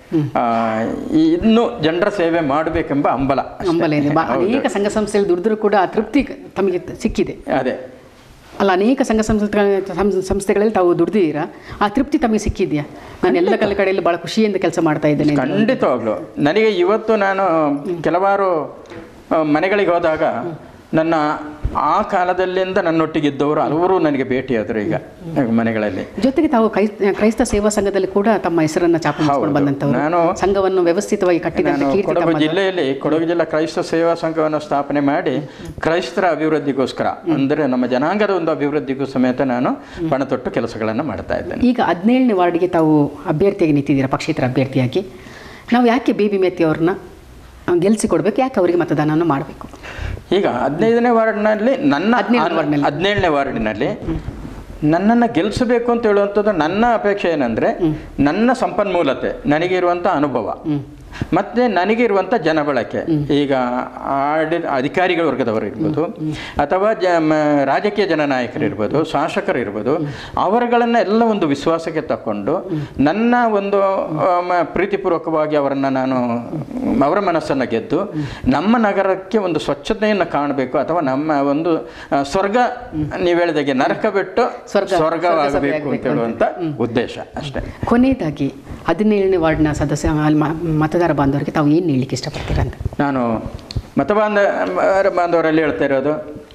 ಇನ್ನು ಜನರ ಸೇವೆ ಮಾಡಬೇಕೆಂಬ ಹಂಬಲ ಹಂಬಲ ಇದೆ. ಅನೇಕ ಸಂಘ ಸಂಸ್ಥೆಯಲ್ಲಿ ದುಡಿದ್ರೂ ಕೂಡ ಆ ತೃಪ್ತಿ ತಮಗೆ ಸಿಕ್ಕಿದೆ. ಅದೇ ಅಲ್ಲ, ಅನೇಕ ಸಂಘ ಸಂಸ್ಥೆ ಸಂಸ್ಥೆಗಳಲ್ಲಿ ತಾವು ದುಡ್ದಿದ್ದೀರಾ, ಆ ತೃಪ್ತಿ ತಮಗೆ ಸಿಕ್ಕಿದೆಯಾ? ನಾನು ಎಲ್ಲ ಕಲ ಕಡೆಯಲ್ಲಿ ಭಾಳ ಖುಷಿಯಿಂದ ಕೆಲಸ ಮಾಡ್ತಾ ಇದ್ದೇನೆ. ಖಂಡಿತವಾಗ್ಲು ನನಗೆ ಇವತ್ತು ನಾನು ಕೆಲವಾರು ಮನೆಗಳಿಗೆ ಹೋದಾಗ ನನ್ನ ಆ ಕಾಲದಲ್ಲಿಂದ ನನ್ನೊಟ್ಟಿಗಿದ್ದವರು ಹಲವರು ನನಗೆ ಭೇಟಿಯಾದರು ಈಗ ಮನೆಗಳಲ್ಲಿ. ಜೊತೆಗೆ ತಾವು ಕ್ರೈಸ್ತ ಸೇವಾ ಸಂಘದಲ್ಲಿ ಕೂಡ ತಮ್ಮ ಹೆಸರನ್ನು ಚಾಪಣಿಸಿಕೊಂಡು ಬಂದಂಥವ್ರು. ನಾನು ಸಂಘವನ್ನು ವ್ಯವಸ್ಥಿತವಾಗಿ ಕಟ್ಟಿದ ಕೊಡಗು ಜಿಲ್ಲೆಯಲ್ಲಿ ಕೊಡಗು ಜಿಲ್ಲಾ ಕ್ರೈಸ್ತ ಸೇವಾ ಸಂಘವನ್ನು ಸ್ಥಾಪನೆ ಮಾಡಿ ಕ್ರೈಸ್ತರ ಅಭಿವೃದ್ಧಿಗೋಸ್ಕರ, ಅಂದರೆ ನಮ್ಮ ಜನಾಂಗದ ಒಂದು ಅಭಿವೃದ್ಧಿಗೂ ಸಮೇತ ನಾನು ಪಣ ತೊಟ್ಟು ಕೆಲಸಗಳನ್ನು ಮಾಡ್ತಾ ಇದ್ದೇನೆ. ಈಗ ಹದಿನೇಳನೇ ವಾರ್ಡ್ಗೆ ತಾವು ಅಭ್ಯರ್ಥಿಯಾಗಿ ನಿಂತಿದ್ದೀರಾ, ಪಕ್ಷೇತರ ಅಭ್ಯರ್ಥಿಯಾಗಿ. ನಾವು ಯಾಕೆ ಬೇಬಿ ಮೇತಿ ಅವ್ರನ್ನ ಗೆಲ್ಲಿಸಿಕೊಡ್ಬೇಕು, ಯಾಕೆ ಅವರಿಗೆ ಮತದಾನವನ್ನು ಮಾಡಬೇಕು? ಈಗ ಹದಿನೈದನೇ ವಾರ್ಡ್ನಲ್ಲಿ ನನ್ನ ಹದಿನೇಳನೇ ವಾರ್ಡಿನಲ್ಲಿ ನನ್ನನ್ನು ಗೆಲ್ಲಿಸಬೇಕು ಅಂತ ಹೇಳುವಂಥದ್ದು ನನ್ನ ಅಪೇಕ್ಷೆ ಏನಂದರೆ, ನನ್ನ ಸಂಪನ್ಮೂಲತೆ, ನನಗಿರುವಂಥ ಅನುಭವ ಮತ್ತು ನನಗಿರುವಂಥ ಜನಬಳಕೆ. ಈಗ ಆಡಿ ಅಧಿಕಾರಿಗಳ ವರ್ಗದವರು ಇರ್ಬೋದು, ಅಥವಾ ಜ ರಾಜಕೀಯ ಜನನಾಯಕರಿರ್ಬೋದು, ಶಾಸಕರಿರ್ಬೋದು, ಅವರುಗಳನ್ನು ಎಲ್ಲ ಒಂದು ವಿಶ್ವಾಸಕ್ಕೆ ತಗೊಂಡು ನನ್ನ ಒಂದು ಪ್ರೀತಿಪೂರ್ವಕವಾಗಿ ಅವರನ್ನು ನಾನು ಅವರ ಮನಸ್ಸನ್ನು ಗೆದ್ದು ನಮ್ಮ ನಗರಕ್ಕೆ ಒಂದು ಸ್ವಚ್ಛತೆಯನ್ನು ಕಾಣಬೇಕು, ಅಥವಾ ನಮ್ಮ ಒಂದು ಸ್ವರ್ಗ, ನೀವು ಹೇಳಿದಾಗೆ ನರಕ ಬಿಟ್ಟು ಸ್ವರ್ಗವಾಗಬೇಕು ಅಂತ ಹೇಳುವಂಥ ಉದ್ದೇಶ ಅಷ್ಟೇ. ಕೊನೆಯದಾಗಿ ಹದಿನೇಳನೇ ವಾರ್ಡ್ನ ಸದಸ್ಯ ಮತದಾರ ಬಾಂಧವರಿಗೆ ತಾವು ಏನು ಹೇಳಲಿಕ್ಕೆ ಇಷ್ಟಪಡ್ತೀರಾ ಅಂತ? ನಾನು ಮತಬಾಂಧ ಬಾಂಧವರಲ್ಲಿ ಹೇಳ್ತಾ ಇರೋದು,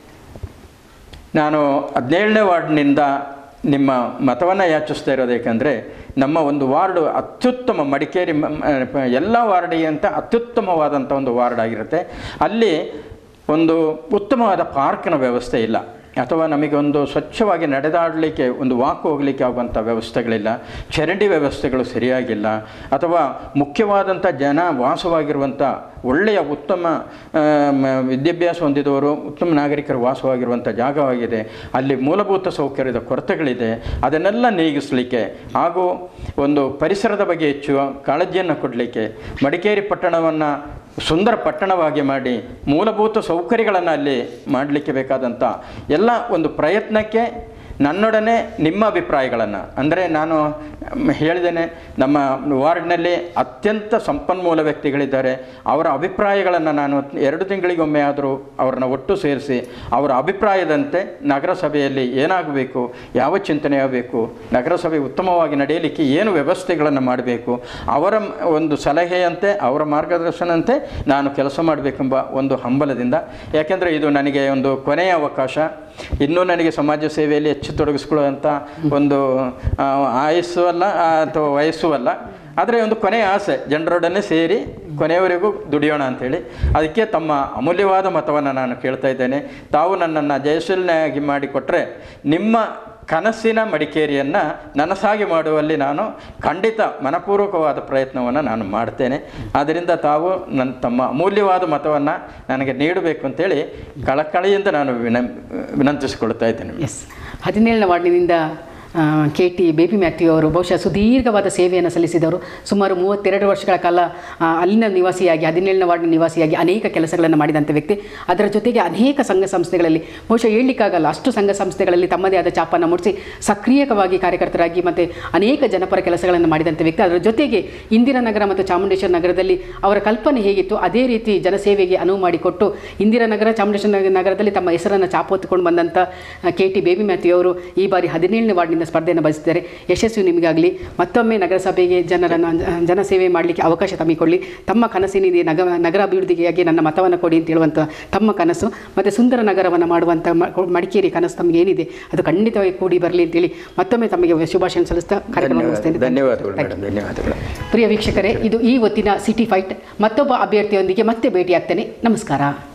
ನಾನು ಹದಿನೇಳನೇ ವಾರ್ಡ್ನಿಂದ ನಿಮ್ಮ ಮತವನ್ನು ಯಾಚಿಸ್ತಾ ಇರೋದು. ಏಕೆಂದರೆ ನಮ್ಮ ಒಂದು ವಾರ್ಡು ಅತ್ಯುತ್ತಮ, ಮಡಿಕೇರಿ ಎಲ್ಲ ವಾರ್ಡಿಗಿಂತ ಅತ್ಯುತ್ತಮವಾದಂಥ ಒಂದು ವಾರ್ಡ್ ಆಗಿರುತ್ತೆ. ಅಲ್ಲಿ ಒಂದು ಉತ್ತಮವಾದ ಪಾರ್ಕ್ನ ವ್ಯವಸ್ಥೆ ಇಲ್ಲ. ಅಥವಾ ನಮಗೊಂದು ಸ್ವಚ್ಛವಾಗಿ ನಡೆದಾಡಲಿಕ್ಕೆ ಒಂದು ವಾಕ್ ಹೋಗಲಿಕ್ಕೆ ಆಗುವಂಥ ವ್ಯವಸ್ಥೆಗಳಿಲ್ಲ, ಚರಂಡಿ ವ್ಯವಸ್ಥೆಗಳು ಸರಿಯಾಗಿಲ್ಲ, ಅಥವಾ ಮುಖ್ಯವಾದಂಥ ಜನ ವಾಸವಾಗಿರುವಂಥ ಒಳ್ಳೆಯ ಉತ್ತಮ ವಿದ್ಯಾಭ್ಯಾಸ ಹೊಂದಿದವರು ಉತ್ತಮ ನಾಗರಿಕರು ವಾಸವಾಗಿರುವಂಥ ಜಾಗವಾಗಿದೆ, ಅಲ್ಲಿ ಮೂಲಭೂತ ಸೌಕರ್ಯದ ಕೊರತೆಗಳಿದೆ. ಅದನ್ನೆಲ್ಲ ನೀಗಿಸಲಿಕ್ಕೆ ಹಾಗೂ ಒಂದು ಪರಿಸರದ ಬಗ್ಗೆ ಹೆಚ್ಚು ಕಾಳಜಿಯನ್ನು ಕೊಡಲಿಕ್ಕೆ ಮಡಿಕೇರಿ ಪಟ್ಟಣವನ್ನು ಸುಂದರ ಪಟ್ಟಣವಾಗಿ ಮಾಡಿ ಮೂಲಭೂತ ಸೌಕರ್ಯಗಳನ್ನು ಅಲ್ಲಿ ಮಾಡಲಿಕ್ಕೆ ಬೇಕಾದಂಥ ಎಲ್ಲ ಒಂದು ಪ್ರಯತ್ನಕ್ಕೆ ನನ್ನೊಡನೆ ನಿಮ್ಮ ಅಭಿಪ್ರಾಯಗಳನ್ನು, ಅಂದರೆ ನಾನು ಹೇಳಿದ್ದೇನೆ ನಮ್ಮ ವಾರ್ಡ್ನಲ್ಲಿ ಅತ್ಯಂತ ಸಂಪನ್ಮೂಲ ವ್ಯಕ್ತಿಗಳಿದ್ದಾರೆ, ಅವರ ಅಭಿಪ್ರಾಯಗಳನ್ನು ನಾನು ಎರಡು ತಿಂಗಳಿಗೊಮ್ಮೆ ಆದರೂ ಅವ್ರನ್ನ ಒಟ್ಟು ಸೇರಿಸಿ ಅವರ ಅಭಿಪ್ರಾಯದಂತೆ ನಗರಸಭೆಯಲ್ಲಿ ಏನಾಗಬೇಕು, ಯಾವ ಚಿಂತನೆ ಆಗಬೇಕು, ನಗರಸಭೆ ಉತ್ತಮವಾಗಿ ನಡೆಯಲಿಕ್ಕೆ ಏನು ವ್ಯವಸ್ಥೆಗಳನ್ನು ಮಾಡಬೇಕು, ಅವರ ಒಂದು ಸಲಹೆಯಂತೆ ಅವರ ಮಾರ್ಗದರ್ಶನಂತೆ ನಾನು ಕೆಲಸ ಮಾಡಬೇಕೆಂಬ ಒಂದು ಹಂಬಲದಿಂದ, ಯಾಕೆಂದರೆ ಇದು ನನಗೆ ಒಂದು ಕೊನೆಯ ಅವಕಾಶ. ಇನ್ನೂ ನನಗೆ ಸಮಾಜ ಸೇವೆಯಲ್ಲಿ ಹೆಚ್ಚು ತೊಡಗಿಸ್ಕೊಳ್ಳುವಂಥ ಒಂದು ಆಯಸ್ಸು ಅಲ್ಲ ಅಥವಾ ವಯಸ್ಸು ಅಲ್ಲ, ಆದರೆ ಒಂದು ಕೊನೆಯ ಆಸೆ, ಜನರೊಡನೆ ಸೇರಿ ಕೊನೆಯವರೆಗೂ ದುಡಿಯೋಣ ಅಂಥೇಳಿ. ಅದಕ್ಕೆ ತಮ್ಮ ಅಮೂಲ್ಯವಾದ ಮತವನ್ನು ನಾನು ಕೇಳ್ತಾ ಇದ್ದೇನೆ. ತಾವು ನನ್ನನ್ನು ಜಯಶೀಲನಾಗಿ ಮಾಡಿಕೊಟ್ರೆ ನಿಮ್ಮ ಕನಸಿನ ಮಡಿಕೇರಿಯನ್ನು ನನಸಾಗಿ ಮಾಡುವಲ್ಲಿ ನಾನು ಖಂಡಿತ ಮನಪೂರ್ವಕವಾದ ಪ್ರಯತ್ನವನ್ನು ನಾನು ಮಾಡ್ತೇನೆ. ಆದ್ದರಿಂದ ತಾವು ನನ್ನ ತಮ್ಮ ಅಮೂಲ್ಯವಾದ ಮತವನ್ನು ನನಗೆ ನೀಡಬೇಕು ಅಂತೇಳಿ ಕಳಕಳಿಯಿಂದ ನಾನು ವಿನ ವಿನಂತಿಸಿಕೊಳ್ತಾ ಇದ್ದೇನೆ. ಎಸ್, ಹದಿನೇಳನೇ ವಾರ್ಡಿನಿಂದ ಕೆ ಟಿ ಬೇಬಿ ಮ್ಯಾಥ್ಯೂ ಅವರು ಬಹುಶಃ ಸುದೀರ್ಘವಾದ ಸೇವೆಯನ್ನು ಸಲ್ಲಿಸಿದವರು. ಸುಮಾರು ಮೂವತ್ತೆರಡು ವರ್ಷಗಳ ಕಾಲ ಅಲ್ಲಿನ ನಿವಾಸಿಯಾಗಿ, ಹದಿನೇಳನೇ ವಾರ್ಡಿನ ನಿವಾಸಿಯಾಗಿ ಅನೇಕ ಕೆಲಸಗಳನ್ನು ಮಾಡಿದಂಥ ವ್ಯಕ್ತಿ. ಅದರ ಜೊತೆಗೆ ಅನೇಕ ಸಂಘ ಸಂಸ್ಥೆಗಳಲ್ಲಿ, ಬಹುಶಃ ಹೇಳಲಿಕ್ಕಾಗಲ್ಲ ಅಷ್ಟು ಸಂಘ ಸಂಸ್ಥೆಗಳಲ್ಲಿ ತಮ್ಮದೇ ಆದ ಛಾಪನ್ನು ಮೂಡಿಸಿ ಸಕ್ರಿಯವಾಗಿ ಕಾರ್ಯಕರ್ತರಾಗಿ ಮತ್ತು ಅನೇಕ ಜನಪರ ಕೆಲಸಗಳನ್ನು ಮಾಡಿದಂಥ ವ್ಯಕ್ತಿ. ಅದರ ಜೊತೆಗೆ ಇಂದಿರಾನಗರ ಮತ್ತು ಚಾಮುಂಡೇಶ್ವರಿ ನಗರದಲ್ಲಿ ಅವರ ಕಲ್ಪನೆ ಹೇಗಿತ್ತು ಅದೇ ರೀತಿ ಜನಸೇವೆಗೆ ಅನುವು ಮಾಡಿಕೊಟ್ಟು ಇಂದಿರಾನಗರ ಚಾಮುಂಡೇಶ್ವರಿ ನಗರದಲ್ಲಿ ತಮ್ಮ ಹೆಸರನ್ನು ಚಾಪೊತ್ತಿಕೊಂಡು ಬಂದಂಥ ಕೆ ಟಿ ಬೇಬಿ ಮ್ಯಾಥ್ಯೂ ಅವರು ಈ ಬಾರಿ ಹದಿನೇಳನೇ ವಾರ್ಡಿನ ಸ್ಪರ್ಧೆಯನ್ನು ಬಯಸಿದ್ದಾರೆ. ಯಶಸ್ವಿ ನಿಮಗಾಗಲಿ. ಮತ್ತೊಮ್ಮೆ ನಗರಸಭೆಗೆ ಜನರನ್ನು ಜನಸೇವೆ ಮಾಡಲಿಕ್ಕೆ ಅವಕಾಶ ತಮ್ಮಿಕೊಳ್ಳಿ. ತಮ್ಮ ಕನಸಿನಿದೆ ನಗ ನಗರಾಭಿವೃದ್ಧಿಗಾಗಿ ನನ್ನ ಮತವನ್ನು ಕೊಡಿ ಅಂತ ಹೇಳುವಂಥ ತಮ್ಮ ಕನಸು ಮತ್ತು ಸುಂದರ ನಗರವನ್ನು ಮಾಡುವಂಥ ಮಡಿಕೇರಿ ಕನಸು ತಮಗೆ ಏನಿದೆ ಅದು ಖಂಡಿತವಾಗಿ ಕೂಡಿ ಬರಲಿ ಅಂತೇಳಿ ಮತ್ತೊಮ್ಮೆ ತಮಗೆ ಶುಭಾಶಯ ಸಲ್ಲಿಸ್ತಾ ಕಾರ್ಯಕ್ರಮ ಮುಗಿಸ್ತೇನೆ. ಧನ್ಯವಾದಗಳು ಧನ್ಯವಾದಗಳು. ಪ್ರಿಯ ವೀಕ್ಷಕರೇ, ಇದು ಈ ಹೊತ್ತಿನ ಸಿಟಿ ಫೈಟ್. ಮತ್ತೊಬ್ಬ ಅಭ್ಯರ್ಥಿಯೊಂದಿಗೆ ಮತ್ತೆ ಭೇಟಿಯಾಗ್ತೇನೆ. ನಮಸ್ಕಾರ.